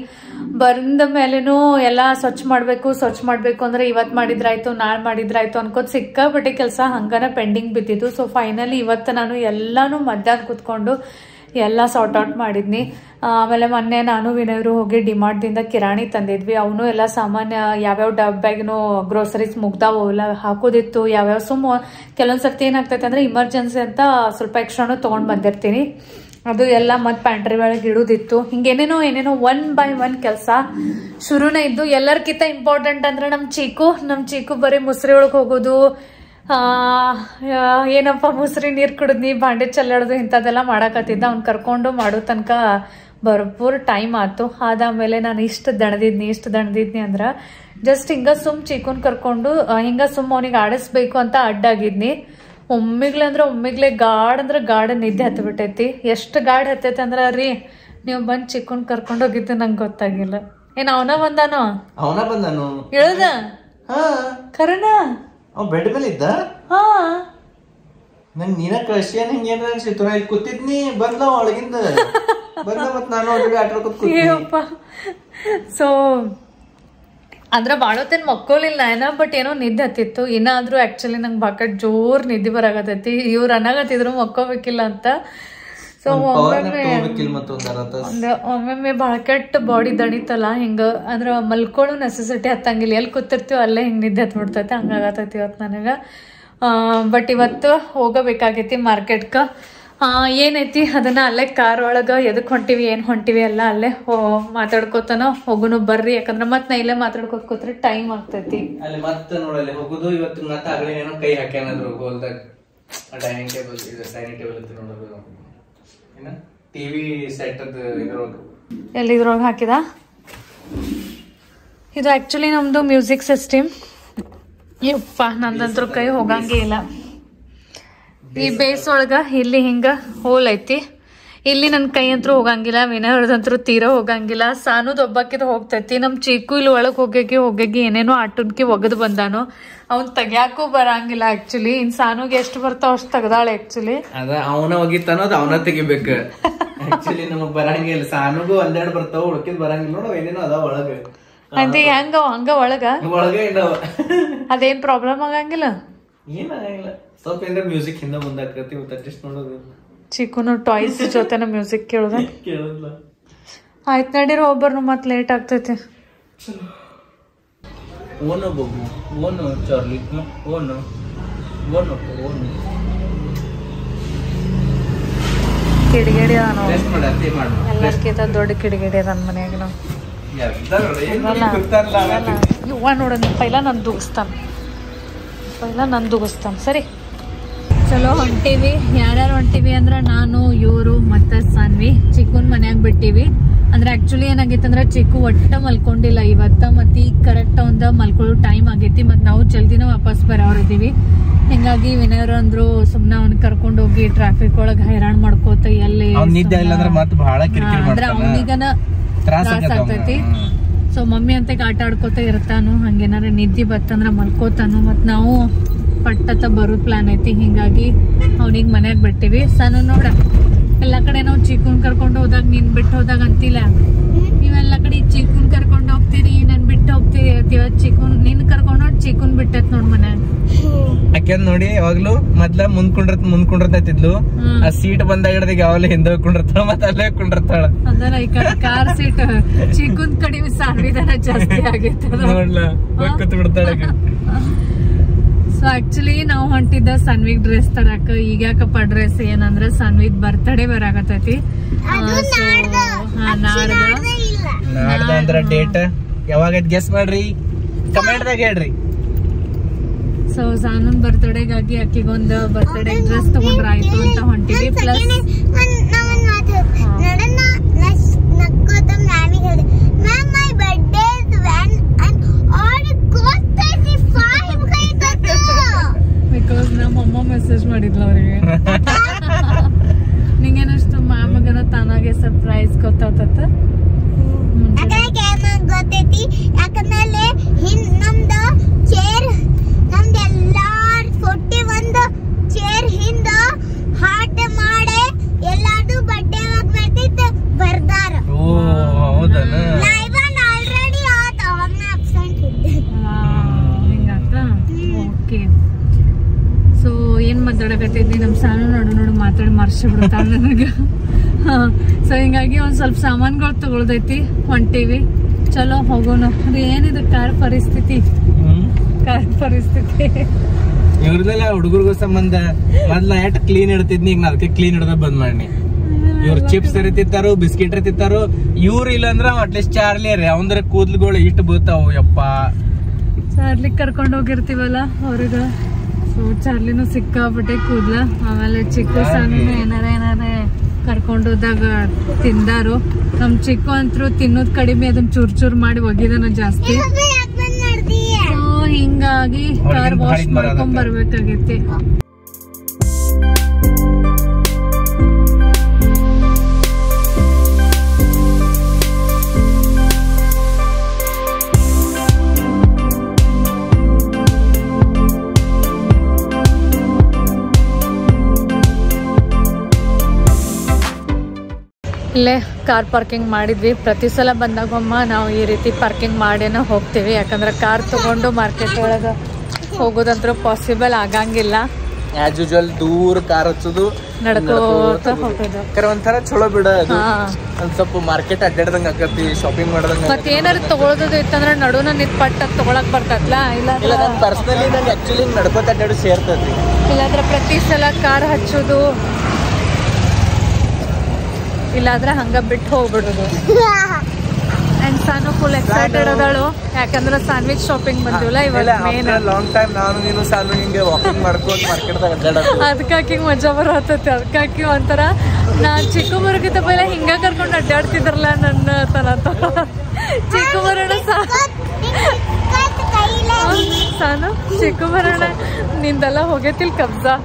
ಬಂದ ಮೇಲೇನು ಎಲ್ಲಾ ಸ್ವಚ್ಛ ಮಾಡ್ಬೇಕು ಸ್ವಚ್ಛ ಮಾಡ್ಬೇಕು ಅಂದ್ರೆ ಇವತ್ ಮಾಡಿದ್ರಾಯ್ತು ನಾಳೆ ಮಾಡಿದ್ರಾಯ್ತು ಅನ್ಕೋತ್ ಸಿಕ್ಕಾಪಟ್ಟೆ ಕೆಲಸ ಹಂಗನ ಪೆಂಡಿಂಗ್ ಬಿದ್ದಿದ್ದು. ಸೊ ಫೈನಲಿ ಇವತ್ತು ನಾನು ಎಲ್ಲಾನು ಮಧ್ಯಾಹ್ನ ಕುತ್ಕೊಂಡು ಎಲ್ಲ ಸಾರ್ಟ್ ಔಟ್ ಮಾಡಿದ್ನಿ. ಆಮೇಲೆ ಮೊನ್ನೆ ನಾನು ವಿನಯರು ಹೋಗಿ ಡಿಮಾರ್ಟ್ದಿಂದ ಕಿರಾಣಿ ತಂದಿದ್ವಿ. ಅವನು ಎಲ್ಲ ಸಾಮಾನ್ಯ ಯಾವ್ಯಾವ ಡಬ್ಬ್ಯಾಗಿನೂ ಗ್ರೋಸರೀಸ್ ಮುಗ್ದಾವು ಎಲ್ಲ ಹಾಕೋದಿತ್ತು. ಯಾವ್ಯಾವ ಸುಮ್ಮ ಕೆಲವೊಂದ್ ಸರ್ತಿ ಏನಾಗ್ತೈತೆ ಅಂದ್ರೆ ಇಮರ್ಜೆನ್ಸಿ ಅಂತ ಸ್ವಲ್ಪ ಎಕ್ಸ್ಟ್ರಾನು ತಗೊಂಡ್ ಬಂದಿರ್ತೀನಿ. ಅದು ಎಲ್ಲ ಮತ್ ಪ್ಯಾಂಟ್ರಿ ಒಳಗೆ ಇಡುದಿತ್ತು. ಹಿಂಗೇನೇನೋ ಏನೇನೋ ಒನ್ ಬೈ ಒನ್ ಕೆಲಸ ಶುರುನೇ ಇದ್ದು. ಎಲ್ಲರ್ಕಿಂತ ಇಂಪಾರ್ಟೆಂಟ್ ಅಂದ್ರೆ ನಮ್ ಚೀಕು ನಮ್ ಚೀಕು ಬರೀ ಮುಸ್ರಿ ಒಳಗೆ ಹೋಗೋದು, ಆ ಏನಪ್ಪ ಮುಸ್ರಿ ನೀರ್ ಕುಡಿದ್ನಿ ಬಾಂಡೆ ಚಲ್ಲಾಡೋದು ಇಂಥದ್ದೆಲ್ಲ ಮಾಡಾಕತ್ತಿದ್ದ. ಅವ್ನ್ ಕರ್ಕೊಂಡು ಮಾಡೋ ತನಕ ಭರ್ಪೂರ್ ಟೈಮ್ ಆಯ್ತು. ಅದಾದ್ಮೇಲೆ ನಾನು ಇಷ್ಟು ದಣದಿದ್ನಿ ಇಷ್ಟು ದಣದಿದ್ನಿ ಅಂದ್ರ ಜಸ್ಟ್ ಹಿಂಗ ಸುಮ್ ಚಿಕ್ಕನ್ ಕರ್ಕೊಂಡು ಹಿಂಗ ಸುಮ್ ಅವನಿಗೆ ಆಡಿಸ್ಬೇಕು ಅಂತ ಅಡ್ಡಾಗಿದ್ನಿ. ಒಮ್ಮಿಗ್ಲೆ ಅಂದ್ರೆ ಒಮ್ಮಿಗ್ಲೆ ಗಾಡ್ ಅಂದ್ರೆ ಗಾಢ ನಿದ್ದೆ ಹತ್ತು ಬಿಟ್ಟೈತಿ. ಎಷ್ಟು ಗಾಢ ಹತ್ತೈತಿ ಅಂದ್ರ ರೀ ನೀವು ಬಂದ್ ಚಿಕ್ಕನ್ ಕರ್ಕೊಂಡ್ ಹೋಗಿದ್ದು ನಂಗೆ ಗೊತ್ತಾಗಿಲ್ಲ. ಏನ್ ಅವನ ಬಂದಾನು ಅವನ ಬಂದಾನು ಹೇಳ್ದ ಖರನ ಅವ್ ಬೆಡ್ ಮೇಲೆ ಇದ್ದ. ಹಾ ನನ್ ನೀನ ಕಳ್ಸಿ ನಂಗೆ ಏನ್ ಅನ್ಸಿತ್ತು. ನಾ ಇಲ್ಲಿ ಕೂತಿದ್ನಿ ಬಂದ ಒಳಗಿಂದ ಬಂದ ಮತ್ ನಾನು ಅವ್ರಿಗೆ ಆಟ ಅಯ್ಯಪ್ಪ. ಸೊ ಅಂದ್ರ ಬಾಳೋತೇನ್ ಮಕ್ಕೋಲಿಲ್ಲ ಏನ, ಬಟ್ ಏನೋ ನಿದ್ದೆ ಹತ್ತಿತ್ತು. ಇನ್ನಾದ್ರೂ ಆಕ್ಚುಲಿ ನಂಗೆ ಬಾಕಟ್ ಜೋರ್ ನಿದ್ದೆ ಬರಾಗತೈತಿ. ಇವ್ರು ಅನ್ನಾಗತ್ತಿದ್ರು ಮಕ್ಕೋಬೇಕಿಲ್ಲ ಅಂತ. ಸೊ ಒಮ್ಮೊಮ್ಮೆ ಭಾಳ ಕೆಟ್ಟ ಬಾಡಿ ದಣಿತಲ್ಲ ಹಿಂಗ ಅಂದ್ರ ಮಲ್ಕೊಳ್ಳೋ ನೆಸೆಸಿಟಿ ಹತ್ತಂಗಿಲ್ಲ, ಎಲ್ಲಿ ಕೂತಿರ್ತೀವೋ ಅಲ್ಲೇ ಹಿಂಗ್ ನಿದ್ದೆ ಹತ್ಬಿಡ್ತೈತೆ, ಹಂಗಾಗತೈತಿ ಇವತ್ತು ನನಗೆ. ಬಟ್ ಇವತ್ತು ಹೋಗಬೇಕಾಗೈತಿ ಮಾರ್ಕೆಟ್ಗೆ. ಏನೈತಿ ಅದನ್ನ ಅಲ್ಲೇ ಕಾರ್ ಒಳಗೆ ಎದಕ್ಕೆ ಹೊಂಟಿವಿ ಏನು ಹೊಂಟಿವಿ ಎಲ್ಲ ಅಲ್ಲೇ ಹೋ ಮಾತಾಡ್ಕೋತಾನೋ ಹೋಗುನು ಬರ್ರಿ, ಯಾಕಂದ್ರೆ ಮತ್ತೆ ನಾ ಇಲ್ಲೇ ಮಾತಾಡ್ಕೋತ ಕೂತ್ರೆ ಟೈಮ್ ಆಗ್ತೈತಿ. ಅಲ್ಲಿ ಮತ್ತೆ ನೋಡಲ್ಲಿ ಹೋಗುದು. ಇವತ್ತು ಮತ್ತೆ ಆಗಲೇ ಏನೋ ಕೈ ಹಾಕ್ಯಾನದ್ರು ಗೋಲ್ದಾಗ ಡೈನಿಂಗ್ ಟೇಬಲ್, ಇದು ಡೈನಿಂಗ್ ಟೇಬಲ್ ಅಂತ ನೋಡೋದು, ಏನ ಟಿವಿ ಸೆಟ್ ಅದು ಇದ್ರೊಳಗೆ ಎಲ್ಲಿ ಇದ್ರೊಳಗೆ ಹಾಕಿದ. ಇದು ಆಕ್ಚುಲಿ ನಮ್ದು ಮ್ಯೂಸಿಕ್ ಸಿಸ್ಟಮ್. ಯಪ್ಪ ನಂದಂತ್ರ ಕೈ ಹೋಗಂಗೇ ಇಲ್ಲ. ಈ ಬೇಸ್ ಒಳಗ ಇಲ್ಲಿ ಹಿಂಗ ಹೋಲ್ ಐತಿ, ಇಲ್ಲಿ ನನ್ನ ಕೈ ಅಂತೂ ಹೋಗಂಗಿಲ್ಲ, ವಿನಯವ್ರದಂತ್ರು ತೀರಾ ಹೋಗಂಗಿಲ್ಲ. ಸಾನುದ್ ಒಬ್ಬಾಕಿದ್ ಹೋಗ್ತೈತಿ. ನಮ್ ಚೀಕು ಇಲ್ಲಿ ಒಳಗ್ ಹೋಗಿ ಹೋಗಿ ಏನೇನೋ ಆಟುನ್ಕಿ ಒಗದ್ ಬಂದಾನು, ಅವ್ನ್ ತೆಗ್ಯಾಕೂ ಬರಂಗಿಲ್ಲ ಆಕ್ಚುಲಿ. ಇನ್ ಸಾನುಗೆ ಎಷ್ಟು ಬರ್ತಾವ ಅಷ್ಟು ತೆಗ್ದಾಳೆ ಆಕ್ಚುಲಿ. ಅದ ಅವನ ಹೋಗಿತ್ತಾನೋ ಅದ ಅವನ ತೆಗಿಬೇಕು. ಆಕ್ಚುಲಿ ನಮಗ್ ಬರಂಗಿಲ್ಲ, ಸಾನುಗೂ ಒಂದೆರಡು ಬರ್ತಾವ, ಉಳ್ಕಿದ್ ಬರಂಗಿಲ್ಲ. ನೋಡ ಏನೇನೋ ಅದ ಒಳಗ ಅಂದಿ ಹೆಂಗ ಹಂಗ ಒಳಗ ಒಳಗ ಅದೇನ್ ಪ್ರಾಬ್ಲಮ್ ಆಗಂಗಿಲ್ಲ, ಏನಾಗಿಲ್ಲ. ಸ್ವಲ್ಪ ಏನಾರ ಮ್ಯೂಸಿಕ್ ಹಿಂದೆ ಮುಂದಾಕತಿ ಅಡ್ಜಸ್ಟ್ ನೋಡೋದು. ಚಿಕ್ಕನು ಟಾಯ್ಸ್ ಜೊತೆನ ಮ್ಯೂಸಿಕ್ ಕೇಳೋದ ಕೇಳಲ್ಲ. ಆಯ್ತು ನಡೀರಿ, ಒಬ್ಬರು ಮತ್ ಲೇಟ್ ಆಗ್ತೈತಿ. ಓನು ಬೊಬ್ಬು, ಓನು ಚಾರ್ಲಿ, ಓನು ಓನು ಓನು ಕಿಡಿಗೇಡಿ ಅದಾನು ಎಲ್ಲರ್ಕಿಂತ ದೊಡ್ಡ ಕಿಡಿಗೇಡಿ ಅದ ನನ್ನ ಮನ್ಯಾಗ. ನಾವು ಇವ ನೋಡ ಪೈಲ ನನ್ ದುಗಿಸ್ತಾನ, ಪೈಲ ನನ್ ದುಗಿಸ್ತಾನ. ಸರಿ ಚಲೋ ಹೊಂಟೀವಿ. ಯಾರ್ಯಾರು ಹೊಂಟೀವಿ ಅಂದ್ರೆ ನಾನು, ಇವರು ಮತ್ತೆ ಸಾನ್ವಿ. ಚಿಕ್ಕುನ್ ಮನ್ಯಾಗ ಬಿಟ್ಟಿವಿ. ಅಂದ್ರೆ ಆಕ್ಚುಲಿ ಏನಾಗೈತೆ ಅಂದ್ರೆ ಚಿಕ್ಕು ಒಟ್ಟ ಮಲ್ಕೊಂಡಿಲ್ಲ ಇವತ್ತ, ಮತ್ತೆ ಈಗ ಕರೆಕ್ಟ್ ಒಂದ ಮಲ್ಕೊಳ್ಳೋ ಟೈಮ್ ಆಗೈತಿ. ಮತ್ ನಾವು ಜಲ್ದಿನ ವಾಪಸ್ ಬರೋರಿದೀವಿ. ಹಿಂಗಾಗಿ ವಿನಯರು ಅಂದ್ರು ಸುಮ್ನ ಅವ್ನ ಕರ್ಕೊಂಡ್ ಹೋಗಿ ಟ್ರಾಫಿಕ್ ಒಳಗ್ ಹೈರಾಣ್ ಮಾಡ್ಕೋತ ಎಲ್ಲಿ ಅಂದ್ರೆ ಅವನಿಗನ ತ್ರಾಸ ಆಗ್ತೈತಿ. ಸೊ ಮಮ್ಮಿ ಅಂತ ಆಟ ಆಡ್ಕೋತ ಇರ್ತಾನು, ಹಂಗೇನಾರ ನಿದ್ದೆ ಬತ್ತಂದ್ರ ಮಲ್ಕೋತಾನು. ಮತ್ ನಾವು ಪಟ್ಟತ್ತ ಬರೋ ಪ್ಲಾನ್ ಐತಿ. ಹಿಂಗಾಗಿ ಅವ್ನಿಗ್ ಮನ್ಯಾಗ ಬಿಟ್ಟಿವಿ. ಸಣ್ಣ ನೋಡ ಎಲ್ಲಾ ಕಡೆ ನಾವು ಚಿಕ್ಕುನ್ ಕರ್ಕೊಂಡ್ ಹೋದಾಗ ನೀನ್ ಬಿಟ್ಟು ಹೋದಾಗ ಅಂತಿಲ್ಲ, ನೀವೆಲ್ಲಾ ಕಡೆ ಚಿಕ್ಕುನ್ ಕರ್ಕೊಂಡ್ ಹೋಗ್ತೀರಿ, ನನ್ ಬಿಟ್ಟು ಹೋಗ್ತೀರಿ ಅಂತೀವ. ಚಿಕ್ಕುನ್ ನಿನ್ ಕರ್ಕೊಂಡ್ ಹೋಗಿ ಚಿಕ್ಕುನ್ ಬಿಟ್ಟೈತ್ ನೋಡ್ ಮನ್ಯಾಗ. ಯಾಕೆ ನೋಡಿ ಯಾವಾಗ್ಲೂ ಮೊದ್ಲ ಮುಂದ್ಕೊಂಡಿರ್ತ ಮುಂದ್ಕೊಂಡಿರ್ತೈತಿದ್ಲು, ಆ ಸೀಟ್ ಬಂದಾಗ ಹಿಡ್ದಾಗ ಯಾವಾಗ್ಲೂ ಹಿಂದೆ ಹೋಗ್ಕೊಂಡಿರ್ತಾಳ, ಮತ್ತೆ ಅಲ್ಲೇ ಹೋಗ್ಕೊಂಡಿರ್ತಾಳ. ಅದನ್ನ ಈ ಕಡೆ ಕಾರ್ ಸೀಟ್ ಚಿಕ್ಕುನ್ ಕಡಿಮೆ ಸಂವಿಧಾನ ಜಾಸ್ತಿ ಆಗೈತೆ ನೋಡ್ಲಾ, ಕೂತ್ ಬಿಡ್ತಾಳೆ. ಸೊ ಆಕ್ಚುಲಿ ನಾವು ಹೊಂಟಿದ್ದ ಸನ್ವಿಗ್ ಡ್ರೆಸ್ ತರಕ. ಈಗ ಯಾಕಪ್ಪ ಡ್ರೆಸ್ ಏನಂದ್ರ ಸನ್ವಿದ್ ಬರ್ತಡೇ ಬರಾಕತೈತಿ. ಡೇಟ್ ಯಾವಾಗ ಗೆಸ್ ಮಾಡ್ರಿ, ಕಮೆಂಟ್ ದಾಗ ಹೇಳ್ರಿ. ಸೊ ಸಾನನ್ ಬರ್ತಡೇಗಾಗಿ ಅಕ್ಕಿಗೊಂದು ಬರ್ತಡೇ ಡ್ರೆಸ್ ತಗೊಂಡ್ರ ಆಯ್ತು ಅಂತ ಹೊಂಟಿವಿ. ಪ್ಲಸ್ ಬಿಕಾಸ್ ನಮ್ಮ ಅಮ್ಮ ಮೆಸೇಜ್ ಮಾಡಿದ್ಲ ಅವ್ರಿಗೆ. ನಿಂಗೇನಷ್ಟು ಮಾಮಗನ ತಾನಾಗೆ ಸರ್ಪ್ರೈಸ್ ಗೊತ್ತಾಗ್ತತ್ತ. ಗೊತ್ತೈತಿ ಯಾಕಂದ್ರೆ ನಮ್ದು ಚೇರ್ ನಮ್ದು ಎಲ್ಲಾರ್ ಫೋರ್ಟಿ ಒಂದು ಚೇರ್ ಹಿಂದ ಹಾಟ್ ಮಾಡಿ ಎಲ್ಲಾರ್ದು ಬರ್ಡೇ ಆಗ್ತೈತಿ ಬರ್ದಾರ. ಆಲ್ರೆಡಿ ಆತ ಅವಾಗ ಅಬ್ಸೆಂಟ್ ಇದ್ದೆ. ಹಿಂಗಾತ ಓಕೆ. ಸೊ ಏನ್ ಮಾತಾಡಕತ್ತಿದ್ನಿ, ನಮ್ ಸಾನು ನೋಡು ನೋಡು ಮಾತಾಡಿ ಮರ್ಸಿ ಬಿಡ್ತಾಳ ನನಗ. ಸೊ ಹಿಂಗಾಗಿ ಒಂದ್ ಸ್ವಲ್ಪ ಸಾಮಾನ್ಗಳು ತಗೊಳ್ದೈತಿ, ಹೊಂಟೀವಿ. ಚಲೋ ಹೋಗೋಣ. ಏನಿದೆ ಕಾರ್ ಪರಿಸ್ಥಿತಿ, ಕಾರ್ ಪರಿಸ್ಥಿತಿ ಇವ್ರದೆಲ್ಲ ಹುಡುಗರಿಗೂ ಸಂಬಂಧ. ಮೊದ್ಲ ಎಟ್ ಕ್ಲೀನ್ ಇಡ್ತಿದ್ನಿ, ಈಗ ಅದಕ್ಕೆ ಕ್ಲೀನ್ ಇಡದ ಬಂದ್ ಮಾಡಿ. ಇವ್ರ ಚಿಪ್ಸ್ ಇರ್ತಿತ್ತಾರು, ಬಿಸ್ಕಿಟ್ ಇರ್ತಿತ್ತಾರು. ಇವ್ರ ಇಲ್ಲ ಅಂದ್ರ ಅಟ್ಲೀಸ್ಟ್ ಚಾರ್ಲಿ ರೀ, ಅವಂದ್ರ ಕೂದ್ಲುಗಳು ಇಷ್ಟು ಬೀಳ್ತಾವ. ಯಪ್ಪ ಚಾರ್ಲಿ ಕರ್ಕೊಂಡ್ ಹೋಗಿರ್ತೀವಲ್ಲ ಅವ್ರಿಗ. ಸೊ ಚಾರ್ಲಿನೂ ಸಿಕ್ಕಾಬಿಟ್ಟೆ ಕೂದ್ಲ. ಆಮೇಲೆ ಚಿಕ್ಕು ಸಾನು ಏನಾರ ಏನಾರ ಕರ್ಕೊಂಡ್ ಹೋದಾಗ ತಿಂದಾರು. ನಮ್ ಚಿಕ್ಕು ಅಂತೂ ತಿನ್ನೋದ್ ಕಡಿಮೆ, ಅದನ್ನ ಚೂರ್ ಚೂರ್ ಮಾಡಿ ಒಗಿದನ ಜಾಸ್ತಿ. ಸೊ ಹಿಂಗಾಗಿ ಕಾರ್ ವಾಶ್ ಮಾಡ್ಕೊಂಡ್ ಬರ್ಬೇಕಾಗೈತಿ. ಇಲ್ಲೇ ಕಾರ್ ಪಾರ್ಕಿಂಗ್ ಮಾಡಿದ್ವಿ. ಪ್ರತಿ ಸಲ ಬಂದಾಗೊಮ್ಮ ನಾವು ಈ ರೀತಿ ಪಾರ್ಕಿಂಗ್ ಮಾಡೇನ ಹೋಗ್ತೀವಿ. ಯಾಕಂದ್ರೆ ಕಾರ್ ತಗೊಂಡು ಮಾರ್ಕೆಟ್ ಒಳಗೆ ಹೋಗೋದಂತೂ ಪಾಸಿಬಲ್ ಆಗಂಗಿಲ್ಲ. ಆಸ್ ಯೂಶುವಲ್ ದೂರ ಕಾರ್ ಹಚ್ಚೋದು ನಡ್ಕೋತ ಹೋಗೋದು ಕರೆ ಒಂಥರ ಚಲೋ ಬಿಡ ಅದು ಒಂದ್ ಸ್ವಲ್ಪ ಮಾರ್ಕೆಟ್ ಅಡ್ಡಾಡ್ದಂಗ ಆಕತಿ ಶಾಪಿಂಗ್ ಮಾಡ್ದಂಗ ಮತ್ ಏನಾರ ತಗೊಳೋದು ಇತ್ತಂದ್ರ ನಡುನ ನಿಂತ್ ಪಟ್ಟ ತಗೊಳಕ್ ಬರ್ತತ್ಲಾ ಇಲ್ಲ ಇಲ್ಲ ನನ್ ಪರ್ಸನಲಿ ನಂಗೆ ಆಕ್ಚುಲಿ ನಡ್ಕೋತ ಅಡ್ಡಾಡು ಸೇರ್ತದ್ರಿ ಇಲ್ಲಾಂದ್ರೆ ಪ್ರತಿ ಸಲ ಕಾರ್ ಹಚ್ಚೋದು ಇಲ್ಲಾಂದ್ರೆ ಹಂಗ ಬಿಟ್ಟು ಹೋಗ್ಬಿಡೋದು ಅಂಡ್ ಸಾನು ಫುಲ್ ಎಕ್ಸೈಟೆಡ್ ಅದಾಳು ಯಾಕಂದ್ರೆ ಸ್ಯಾಂಡ್ವಿಚ್ ಶಾಪಿಂಗ್ ಬಂದಿವಲ್ಲ ಇವತ್ತು ಮೇನ್ ಲಾಂಗ್ ಟೈಮ್ ನಾನು ನೀನು ಸಾನು ಹಿಂಗೆ ವಾಕಿಂಗ್ ಮಾಡ್ಕೊಂಡು ಮಾರ್ಕೆಟ್ದಾಗ ಅಡ್ಡಾಡೋದು ಅದಕ್ಕಾಕಿ ಮಜಾ ಬರತ್ತೈತಿ ಅದಕ್ಕಾಕಿ ಒಂಥರ ನಾನ್ ಚಿಕ್ಕ ಬರಕಿದ್ದ ಪೈಲೆ ಹಿಂಗ ಕರ್ಕೊಂಡು ಅಡ್ಡಾಡ್ತಿದ್ರಲ್ಲ ನನ್ನ ತನ ಚಿಕ್ಕ ಬರೋಣ ಸಾನು ಚಿಕ್ಕ ಬರೋಣ ನಿಂದೆಲ್ಲ ಹೋಗೈತಿಲ್ ಕಬ್ಜಾ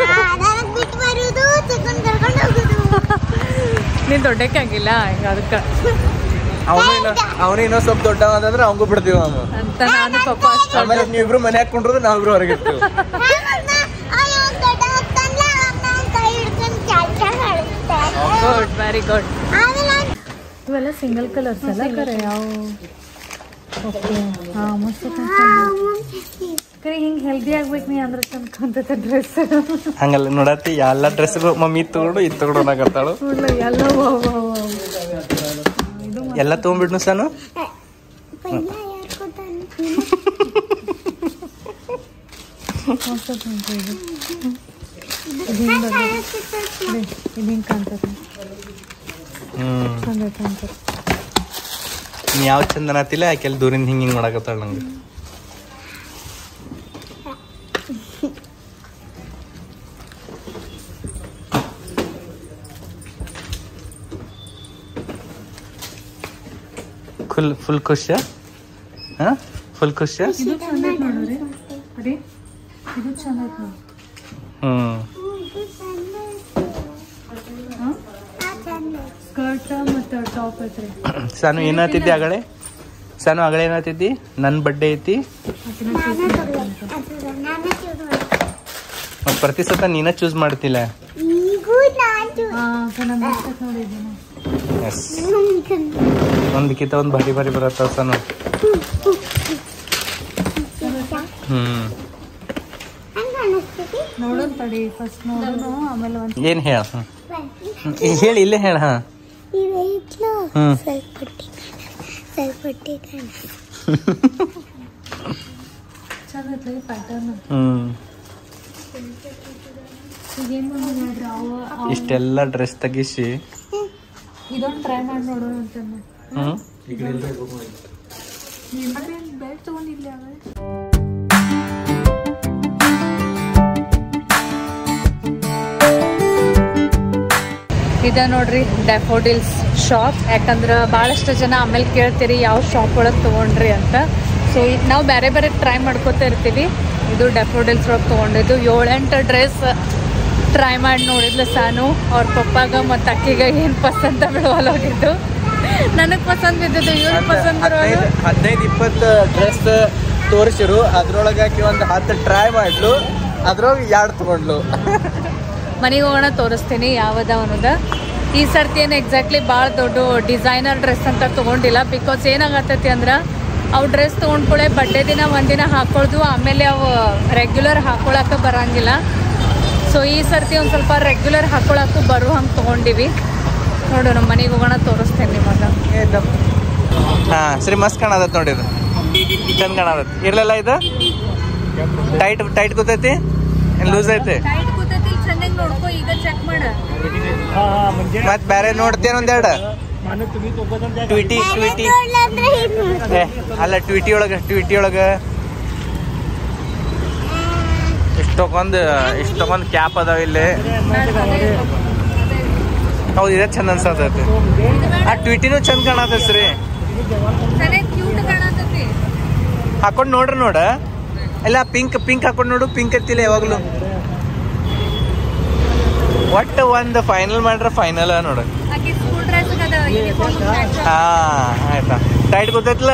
ನೀನ್ ದೊಡ್ಡಕ್ಕಾಗಿಲ್ಲ ಹಿಂಗ ಅದಕ್ಕ ಅವನು ಇನ್ನ ಅವನು ಇನ್ನೂ ಸ್ವಲ್ಪ ದೊಡ್ಡವಾದ್ರೆ ಅವಂಗೂ ಬಿಡ್ತೀವಿ ಅವನು ಅಂತ ನಾನು ಪಾಪ ಅಷ್ಟ ಆಮೇಲೆ ನೀವಿಬ್ರು ಮನೆ ಹಾಕೊಂಡ್ರು ನಾವಿಬ್ರು ಹೊರಗಿರ್ತೀವಿ ಗುಡ್ ವೆರಿ ಗುಡ್ ಇವೆಲ್ಲ ಸಿಂಗಲ್ ಕಲರ್ಸ್ ಅಲ್ಲ ಕರೆ ಯಾವ ಹಾ ಮಸ್ತ್ ಕರೆ ಹಿಂಗ್ ಹೆಲ್ದಿ ಆಗ್ಬೇಕು ನೀ ಅಂದ್ರೆ ಚಂದ ಡ್ರೆಸ್ ಹಂಗಲ್ಲ ನೋಡತ್ತಿ ಎಲ್ಲ ಡ್ರೆಸ್ಗಳು ಮಮ್ಮಿ ತಗೊಂಡು ಇದು ತಗೊಂಡು ಅನ್ನಕತ್ತಾಳು ಎಲ್ಲ ಎಲ್ಲ ತಗೊಂಡ್ಬಿಡ್ನು ಸಾನು ಹಿಂಗ್ ಕಾಣ್ತದೆ ಚಂದ ಕಾಣ್ತದೆ ನೀ ಯಾವ ಚಂದ ಅನ್ನತ್ತಿಲ್ಲ ಯಾಕೆಲ್ಲ ದೂರಿಂದ ಹಿಂಗೆ ಹಿಂಗೆ ಮಾಡಕತ್ತಾಳ ನಂಗೆ ಫುಲ್ ಫುಲ್ ಖುಷ ಹಾ ಫುಲ್ ಖುಷ ಇದು ಚಂದ ಐತ್ ನೋಡ್ರಿ ಅಡಿ ಇದು ಚಂದ ಐತ್ ನೋಡಿ ಹ್ಮ್ ಸ್ಕರ್ಟ್ ಮತ್ತೆ ಟಾಪ್ ಐತ್ರಿ ಸಾನು ಏನಾತಿದ್ದಿ ಆಗಳೆ ಸಾನು ಆಗಳೆ ಏನಾತಿದ್ದಿ ನನ್ನ ಬರ್ಡೇ ಐತಿ ಪ್ರತಿ ಸತ ನೀನ ಚೂಸ್ ಮಾಡ್ತಿಲ್ಲ ಎಸ್ ಒಂದಕ್ಕಿಂತ ಒಂದು ಭಾರಿ ಭಾರಿ ಬರತ್ತಾವ ಸಾನು ಹ್ಮ್ ನೋಡೋಣ ತಡಿ ಫಸ್ಟ್ ನೋಡೋಣ ಆಮೇಲೆ ಒಂದು ಏನ್ ಹೇಳ ಹೇಳಿ ಇಲ್ಲೇ ಹೇಳ ಹಾ ಹ್ಮ್ ಚಂದ ಐತ್ರಿ ಪ್ಯಾಟರ್ನ್ ಹ್ಮ್ ಏನ್ ನೋಡ್ರಿ ಅವ ಇಷ್ಟೆಲ್ಲ ಡ್ರೆಸ್ ತೆಗಿಸಿ ಇದೊಂದು ಟ್ರೈ ಮಾಡಿ ನೋಡೋಣ ಅಂತ ಹ್ಮ್ ಬೆಲ್ಟ್ ತಗೊಂಡಿಲ್ಲ ಇದ ನೋಡ್ರಿ ಡ್ಯಾಫೋಡಿಲ್ಸ್ ಶಾಪ್ ಯಾಕಂದ್ರೆ ಭಾಳಷ್ಟು ಜನ ಆಮೇಲೆ ಕೇಳ್ತೀರಿ ಯಾವ ಶಾಪ್ ಒಳಗೆ ತೊಗೊಂಡ್ರಿ ಅಂತ ಸೊ ನಾವು ಬೇರೆ ಬೇರೆ ಟ್ರೈ ಮಾಡ್ಕೋತಾ ಇರ್ತೀವಿ ಇದು ಡ್ಯಾಫೋಡಿಲ್ಸ್ ಒಳಗೆ ತೊಗೊಂಡಿದ್ದು ಏಳೆಂಟು ಡ್ರೆಸ್ ಟ್ರೈ ಮಾಡಿ ನೋಡಿದ್ಲು ಸಾನು ಅವ್ರ ಪಪ್ಪಾಗ ಮತ್ತು ಅಕ್ಕಿಗೆ ಏನು ಪಸಂದ ಬಿಡುವಲ್ಲ ಹೋಗಿದ್ದು ನನಗೆ ಪಸಂದ್ ಬಿದ್ದಿದ್ದು ಇವ್ರಿಗೆ ಪಸಂದ್ ಬರೋದು ಹದಿನೈದು ಇಪ್ಪತ್ತು ಡ್ರೆಸ್ ತೋರಿಸಿರು ಅದ್ರೊಳಗೆ ಹಾಕಿ ಒಂದು ಹತ್ತು ಟ್ರೈ ಮಾಡ್ಲು ಅದ್ರೊಳಗೆ ಎರಡು ತಗೊಂಡ್ಲು ಮನೆಗೆ ಹೋಗೋಣ ತೋರಿಸ್ತೀನಿ ಯಾವ್ದು ಅನ್ನೋದು ಈ ಸರ್ತಿ ಏನು ಎಕ್ಸಾಕ್ಟ್ಲಿ ಭಾಳ ದೊಡ್ಡ ಡಿಸೈನರ್ ಡ್ರೆಸ್ ಅಂತ ತೊಗೊಂಡಿಲ್ಲ ಬಿಕಾಸ್ ಏನಾಗತ್ತೈತಿ ಅಂದ್ರೆ ಅವು ಡ್ರೆಸ್ ತೊಗೊಂಡ್ಕೊಳ್ಳೆ ಬಡ್ಡೆ ದಿನ ಒಂದಿನ ಹಾಕೊಳ್ದು ಆಮೇಲೆ ಅವು ರೆಗ್ಯುಲರ್ ಹಾಕೊಳಕ್ಕೆ ಬರೋಂಗಿಲ್ಲ ಸೊ ಈ ಸರ್ತಿ ಒಂದು ಸ್ವಲ್ಪ ರೆಗ್ಯುಲರ್ ಹಾಕೊಳಕ್ಕೂ ಬರೋ ಹಂಗೆ ತೊಗೊಂಡಿವಿ ನೋಡು ನಮ್ಮ ಮನೆಗೆ ಹೋಗೋಣ ತೋರಿಸ್ತೇನೆ ನಿಮಗೆ ಹಾಂ ಸರಿ ಮಸ್ತ್ ಕಾಣದತ್ ನೋಡಿ ಇದು ಚಂದ ಕಾಣದತ್ ಇರ್ಲಿಲ್ಲ ಇದು ಟೈಟ್ ಟೈಟ್ ಕೂತೈತಿ ಏನು ಲೂಸ್ ಐತಿ ಟೈಟ್ ಕೂತೈತಿ ಚೆನ್ನಾಗಿ ನೋಡ್ಕೊ ಈಗ ಚೆಕ್ ಮಾಡ ಮತ್ತೆ ಬೇರೆ ನೋಡ್ತೇನೆ ಒಂದೆರಡು ಟ್ವಿಟಿ ಟ್ವಿಟಿ ಏ ಅಲ್ಲ ಟ್ವಿಟಿ ಒಳಗೆ ಟ್ವಿಟಿ ಒಳಗೆ ಇಷ್ಟಕ್ಕೊಂದು ಇಷ್ಟಕ್ಕೊಂದು ಕ್ಯಾಪ್ ಅದಾವ ಇಲ್ಲಿ ಹೌದು ಇದೇ ಚಂದ ಅನ್ಸತೈತಿ ಆ ಟ್ವಿಟಿನೂ ಚಂದ ಕಾಣತೈತಿ ಸರಿ ಹಾಕೊಂಡು ನೋಡ್ರಿ ನೋಡ ಇಲ್ಲ ಪಿಂಕ್ ಪಿಂಕ್ ಹಾಕೊಂಡು ನೋಡು ಪಿಂಕ್ ಎತ್ತಿಲ್ಲ ಯಾವಾಗ್ಲೂ ಒಟ್ಟು ಒಂದು ಫೈನಲ್ ಮಾಡ್ರೆ ಫೈನಲ್ ನೋಡು ಹಾ ಆಯ್ತಾ ಟೈಟ್ ಗೊತ್ತೈತ್ಲ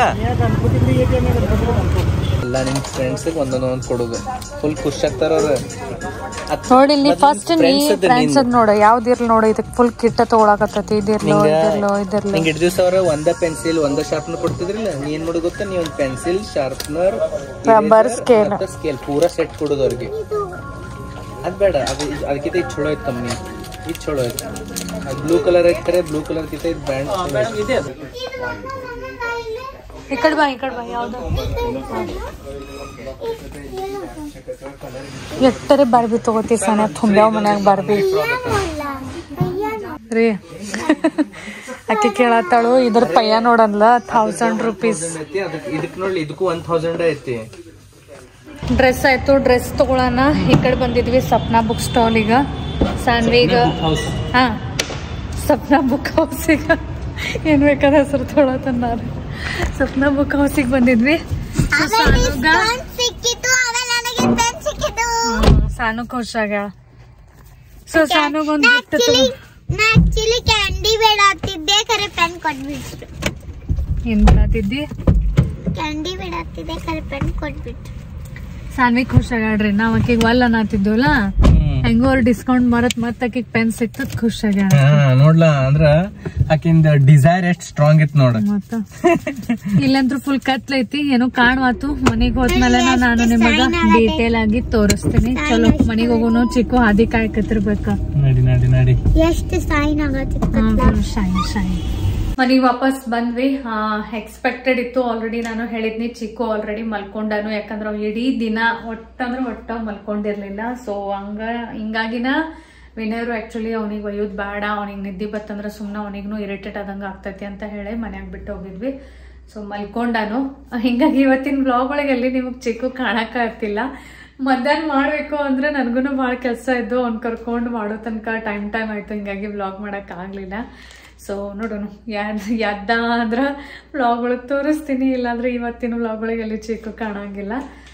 ಎಲ್ಲ ನಿಮ್ ಫ್ರೆಂಡ್ಸಿಗೆ ಒಂದೊಂದು ಒಂದು ಕೊಡುದು ಫುಲ್ ಖುಷಿ ಆಗ್ತಾರ ಅವ್ರು ನೋಡಿ ಇಲ್ಲಿ ಫಸ್ಟ್ ನೀ ಫ್ರೆಂಡ್ಸ್ ಅದ್ ನೋಡು ಯಾವ್ದಿರ್ಲಿ ನೋಡು ಇದಕ್ಕೆ ಫುಲ್ ಕಿಟ್ಟ ತಗೊಳಕತ್ತೈತಿ ಇದಿರ್ಲೋ ಇದಿರ್ಲೋ ಇದಿರ್ಲೋ ನಿಂಗೆ ಎರಡು ದಿವಸ ಅವ್ರ ಒಂದ ಪೆನ್ಸಿಲ್ ಒಂದ ಶಾರ್ಪ್ನರ್ ಕೊಡ್ತಿದ್ರಿಲ್ಲ ನೀ ಏನ್ ಮಾಡೋದು ಗೊತ್ತಾ ನೀ ಒಂದು pencil sharpener rubber scale scale ಪೂರಾ ಸೆಟ್ ಕೊಡೋದು ಅವ್ರಿಗೆ ಅದ್ ಬೇಡ, ಅದು ಅದಕ್ಕಿಂತ ಇದು ಚಲೋ ಐತೆ ಕಂಪ್ನಿ, ಇದು ಚಲೋ ಐತೆ. ಅದು ಬ್ಲೂ ಕಲರ್ ಐತೆ, ಬ್ಲೂ ಕಲರ್ ಕಿಂತ ಇದು ಬ್ರ್ಯಾಂಡ್ ಇದೆ. ಈ ಕಡೆ ಬಾ, ಈ ಕಡೆ ಬಾ. ಯಾವ್ದು ಎಟ್ಟರೆ ಬಾರ್ಬಿ ತಗೋತಿ ಸಣ್ಣ ತುಂಬ್ಯಾವ ಮನ್ಯಾಗ ಬಾರ್ಬಿ ರೀ. ಅಕ್ಕಿ ಕೇಳತ್ತಾಳು ಇದ್ರ ಪಯ್ಯ ನೋಡನ್ಲ ಥೌಸಂಡ್ ರುಪೀಸ್. ಇದಕ್ ನೋಡ್ಲಿ, ಇದಕ್ಕೂ ಒನ್ ಥೌಸಂಡ್ ಐತಿ. ಡ್ರೆಸ್ ಆಯ್ತು, ಡ್ರೆಸ್ ತಗೊಳನ. ಈ ಕಡೆ ಬಂದಿದ್ವಿ ಸಪ್ನಾ ಬುಕ್ ಸ್ಟಾಲ್. ಈಗ ಸಾನ್ವಿಗ ಹಾ ಸಪ್ನಾ ಬುಕ್ ಹೌಸಿಗ ಏನ್ ಬೇಕಾದ ಹೆಸರು ತೊಗೊಳತನ. ಸಪ್ನಾ ಬುಕ್ ಹೌಸಿಗೆ ಬಂದಿದ್ವಿ. ಸಾನು ಖುಷಾಗ್ಯಾಳ. ಸೊ ಸಾನುಗ್ ಒಂದ್ ಗಿಫ್ಟ್ ಆಕ್ಚುಲಿ ಕ್ಯಾಂಡಿ ಬೇಡ ಆಗ್ತಿದ್ದೆ, ಖರೆ ಪೆನ್ ಕೊಟ್ಬಿಟ್ರು. ಏನ್ ಬೇಡತ್ತಿದ್ದಿ? ಕ್ಯಾಂಡಿ ಬೇಡ ಆಗ್ತಿದ್ದೆ, ಖರೆ ಪೆನ್ ಕೊಟ್ಬಿಟ್ರು. ಸಾನ್ವಿ ಖುಷಾಗ್ಯಾಳ್ರಿ. ನಾವ್ ಆಕಿಗ್ ವಲ್ ಅನ್ನತ್ತಿದ್ವಲ್ಲ, ಹೆಂಗೋ ಅವ್ರ ಡಿಸ್ಕೌಂಟ್ ಬರತ್ ಮತ್ ಆಕಿಗ್ ಪೆನ್ ಸಿಕ್ತತ್ ಖುಷಾಗ್ಯಾಳ. ನೋಡ್ಲಾ ಅಂದ್ರ ಆಕಿಂದ ಡಿಸೈರ್ ಎಷ್ಟ್ ಸ್ಟ್ರಾಂಗ್ ಇತ್ತು ನೋಡ. ಮತ್ತ ಇಲ್ಲಂತ್ರು ಫುಲ್ ಕತ್ಲೈತಿ, ಏನೋ ಕಾಣ್ವಾತು. ಮನಿಗ್ ಹೋದ್ಮೇಲೆ ನಾನು ನಿಮಗ ಡೀಟೇಲ್ ಆಗಿ ತೋರಿಸ್ತೀನಿ. ಚಲೋ ಮನಿಗ್ ಹೋಗೋನು. ಚಿಕ್ಕು ಹಾದಿ ಕಾಯ್ಕತಿರ್ಬೇಕ. ನಡಿ ನಡಿ ನಡಿ. ಎಷ್ಟು ಸೈನ್ ಆಗತ್ತೆ. Shine shine. ಮನಿಗ್ ವಾಪಸ್ ಬಂದ್ವಿ. ಎಕ್ಸ್ಪೆಕ್ಟೆಡ್ ಇತ್ತು. ಆಲ್ರೆಡಿ ನಾನು ಹೇಳಿದ್ನಿ ಚಿಕ್ಕು ಆಲ್ರೆಡಿ ಮಲ್ಕೊಂಡಾನು. ಯಾಕಂದ್ರೆ ಇಡೀ ದಿನ ಒಟ್ಟಂದ್ರೆ ಒಟ್ಟ ಮಲ್ಕೊಂಡಿರ್ಲಿಲ್ಲ. ಸೊ ಹಂಗ ಹಿಂಗಾಗಿನ ವಿನಯರು ಆಕ್ಚುಲಿ ಅವ್ನಿಗೆ ಒಯ್ಯೋದ್ ಬೇಡ, ಅವ್ನಿಗೆ ನಿದ್ದೆ ಬತ್ತಂದ್ರೆ ಸುಮ್ನೆ ಅವನಿಗೂ ಇರಿಟೇಟ್ ಆದಂಗ ಆಗ್ತೈತಿ ಅಂತ ಹೇಳಿ ಮನ್ಯಾಗ ಬಿಟ್ಟು ಹೋಗಿದ್ವಿ. ಸೊ ಮಲ್ಕೊಂಡಾನು. ಹಿಂಗಾಗಿ ಇವತ್ತಿನ ಬ್ಲಾಗ್ ಒಳಗೆ ಎಲ್ಲಿ ನಿಮಗ್ ಚಿಕ್ಕು ಕಾಣಕ ಆಗ್ತಿಲ್ಲ. ಮಧ್ಯಾಹ್ನ ಮಾಡ್ಬೇಕು ಅಂದ್ರೆ ನನ್ಗೂನು ಭಾಳ ಕೆಲಸ ಇದ್ದು ಅವ್ನ್ ಕರ್ಕೊಂಡು ಮಾಡೋ ತನಕ ಟೈಮ್ ಟೈಮ್ ಆಯ್ತು. ಹಿಂಗಾಗಿ ಬ್ಲಾಗ್ ಮಾಡಕ್ ಆಗ್ಲಿಲ್ಲ. ಸೊ ನೋಡೋಣ, ಯಾದ್ ಯಾದ ಅಂದ್ರ ವ್ಲಾಗ್ ಒಳಗೆ ತೋರಿಸ್ತೀನಿ, ಇಲ್ಲಾಂದ್ರೆ ಇವತ್ತಿನ ವ್ಲಾಗ್ ಒಳಗೆ ಎಲ್ಲಿ ಚಿಕ್ಕು ಕಾಣಂಗಿಲ್ಲ.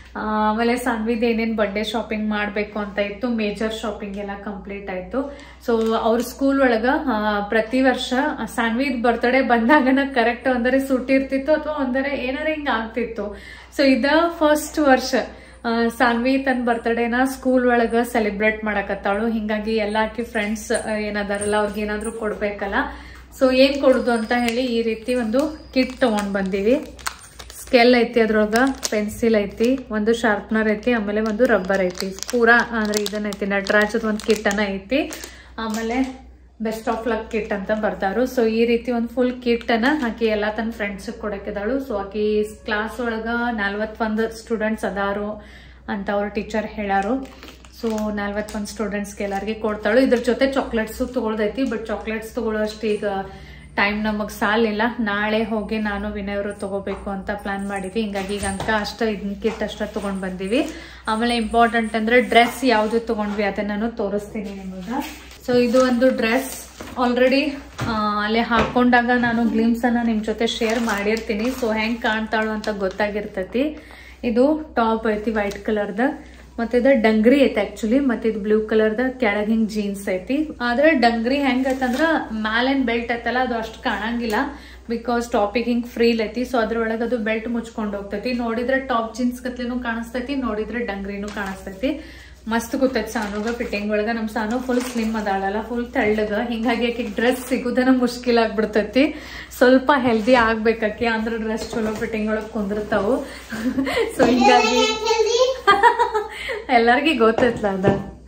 ಆಮೇಲೆ ಸಾನ್ವಿದ್ ಏನೇನ್ ಬರ್ಡೇ ಶಾಪಿಂಗ್ ಮಾಡ್ಬೇಕು ಅಂತ ಇತ್ತು. ಮೇಜರ್ ಶಾಪಿಂಗ್ ಎಲ್ಲ ಕಂಪ್ಲೀಟ್ ಆಯ್ತು. ಸೊ ಅವ್ರ ಸ್ಕೂಲ್ ಒಳಗ ಪ್ರತಿ ವರ್ಷ ಸಾನ್ವಿದ್ ಬರ್ತ್ಡೇ ಬಂದಾಗನ ಕರೆಕ್ಟ್ ಒಂದರೆ ಸುಟ್ಟಿ ಇರ್ತಿತ್ತು ಅಥವಾ ಒಂದರೆ ಏನಾರ ಹಿಂಗ ಆಗ್ತಿತ್ತು. ಸೊ ಇದ ಫಸ್ಟ್ ವರ್ಷ ಸಾನ್ವಿ ತನ್ನ ಬರ್ತ್ಡೇನ ಸ್ಕೂಲ್ ಒಳಗ ಸೆಲೆಬ್ರೇಟ್ ಮಾಡಕತ್ತಾಳು. ಹಿಂಗಾಗಿ ಎಲ್ಲಾ ಆಕಿ ಫ್ರೆಂಡ್ಸ್ ಏನದಾರಲ್ಲ ಅವ್ರಿಗೆ ಏನಾದ್ರು ಕೊಡ್ಬೇಕಲ್ಲ. ಸೊ ಏನ್ ಕೊಡುದು ಅಂತ ಹೇಳಿ ಈ ರೀತಿ ಒಂದು ಕಿಟ್ ತಗೊಂಡ್ ಬಂದೀವಿ. ಸ್ಕೆಲ್ ಐತಿ, ಅದ್ರೊಳಗ ಪೆನ್ಸಿಲ್ ಐತಿ, ಒಂದು ಶಾರ್ಪ್ನರ್ ಐತಿ, ಆಮೇಲೆ ಒಂದು ರಬ್ಬರ್ ಐತಿ. ಪೂರಾ ಅಂದ್ರೆ ಇದನ್ನ ಐತಿ ನಟರಾಜದ ಒಂದು ಕಿಟ್ ಅನ್ನ ಐತಿ. ಆಮೇಲೆ ಬೆಸ್ಟ್ ಆಫ್ ಲಕ್ ಕಿಟ್ ಅಂತ ಬರ್ತಾರು. ಸೊ ಈ ರೀತಿ ಒಂದು ಫುಲ್ ಕಿಟ್ ಅನ್ನ ಆಕಿ ಎಲ್ಲಾ ತನ್ನ ಫ್ರೆಂಡ್ಸ್ ಕೊಡಕಿದಾಳು. ಸೊ ಆಕಿ ಕ್ಲಾಸ್ ಒಳಗ ನಲ್ವತ್ತೊಂದು ಸ್ಟೂಡೆಂಟ್ಸ್ ಅದಾರು ಅಂತ ಅವ್ರ ಟೀಚರ್ ಹೇಳಾರು. ಸೊ ನಲ್ವತ್ತೊಂದು ಸ್ಟೂಡೆಂಟ್ಸ್ಗೆ ಎಲ್ಲಾರ್ಗಿ ಕೊಡ್ತಾಳು. ಇದ್ರ ಜೊತೆ ಚಾಕ್ಲೇಟ್ಸು ತಗೊಳ್ದೈತಿ. ಬಟ್ ಚಾಕ್ಲೇಟ್ಸ್ ತಗೊಳ್ಳೋಷ್ಟು ಈಗ ಟೈಮ್ ನಮಗ್ ಸಾಲಿಲ್ಲ. ನಾಳೆ ಹೋಗಿ ನಾನು ವಿನಯವರು ತಗೋಬೇಕು ಅಂತ ಪ್ಲಾನ್ ಮಾಡಿದ್ವಿ. ಹಿಂಗಾಗಿ ಈಗ ಅಂಕ ಅಷ್ಟ ಇದನ್ ಕಿಟ್ ಅಷ್ಟ ತಗೊಂಡ್ ಬಂದಿವಿ. ಆಮೇಲೆ ಇಂಪಾರ್ಟೆಂಟ್ ಅಂದ್ರೆ ಡ್ರೆಸ್ ಯಾವ್ದು ತಗೊಂಡ್ವಿ ಅದನ್ನ ನಾನು ತೋರಿಸ್ತೀನಿ ನಿಮಗ. ಸೊ ಇದು ಒಂದು ಡ್ರೆಸ್ ಆಲ್ರೆಡಿ ಅಲ್ಲಿ ಹಾಕೊಂಡಾಗ ನಾನು ಗ್ಲಿಮ್ಸ್ ಅನ್ನ ನಿಮ್ ಜೊತೆ ಶೇರ್ ಮಾಡಿರ್ತೀನಿ. ಸೊ ಹೆಂಗ್ ಕಾಣ್ತಾಳು ಅಂತ ಗೊತ್ತಾಗಿರ್ತೈತಿ. ಇದು ಟಾಪ್ ಐತಿ ವೈಟ್ ಕಲರ್ದ, ಮತ್ತೆ ಇದು ಡಂಗ್ರಿ ಐತಿ ಆಕ್ಚುಲಿ. ಮತ್ತೆ ಇದು ಬ್ಲೂ ಕಲರ್ದ ಕೆಳಗ್ ಹಿಂಗ್ ಜೀನ್ಸ್ ಐತಿ. ಆದ್ರೆ ಡಂಗ್ರಿ ಹೆಂಗ್ ಐತಂದ್ರ ಮ್ಯಾಲೇನ್ ಬೆಲ್ಟ್ ಐತಲ್ಲ ಅದು ಅಷ್ಟು ಕಾಣಂಗಿಲ್ಲ, ಬಿಕಾಸ್ ಟಾಪಿಗೆ ಹಿಂಗ್ ಫ್ರೀಲ್ ಐತಿ. ಸೊ ಅದ್ರೊಳಗೆ ಅದು ಬೆಲ್ಟ್ ಮುಚ್ಕೊಂಡ್ ಹೋಗ್ತೈತಿ. ನೋಡಿದ್ರೆ ಟಾಪ್ ಜೀನ್ಸ್ ಕತ್ಲಿನೂ ಕಾಣಿಸ್ತೈತಿ, ನೋಡಿದ್ರೆ ಡಂಗ್ರಿನೂ ಕಾಣಿಸ್ತೈತಿ. ಮಸ್ತ್ ಗೊತ್ತೈತಿ ಸಾನುಗ ಫಿಟ್ಟಿಂಗ್ ಒಳಗ. ನಮ್ ಸಾನು ಫುಲ್ ಸ್ಲಿಮ್ ಅದಾಳಲ್ಲ, ಫುಲ್ ತೆಳ್ಳಗ. ಹಿಂಗಾಗಿ ಆಕಿ ಡ್ರೆಸ್ ಸಿಗುದನ ಮುಷ್ಕಿಲ್ ಆಗ್ಬಿಡ್ತೈತಿ. ಸ್ವಲ್ಪ ಹೆಲ್ದಿ ಆಗ್ಬೇಕಾಕಿ ಅಂದ್ರೆ ಡ್ರೆಸ್ ಚಲೋ ಫಿಟ್ಟಿಂಗ್ ಒಳಗ್ ಕುಂದಿರ್ತಾವು. ಸೊ ಹಿಂಗಾಗಿ ಎಲ್ಲಾರ್ಗಿ ಗೊತ್ತೈತ್ಲ ಅದ.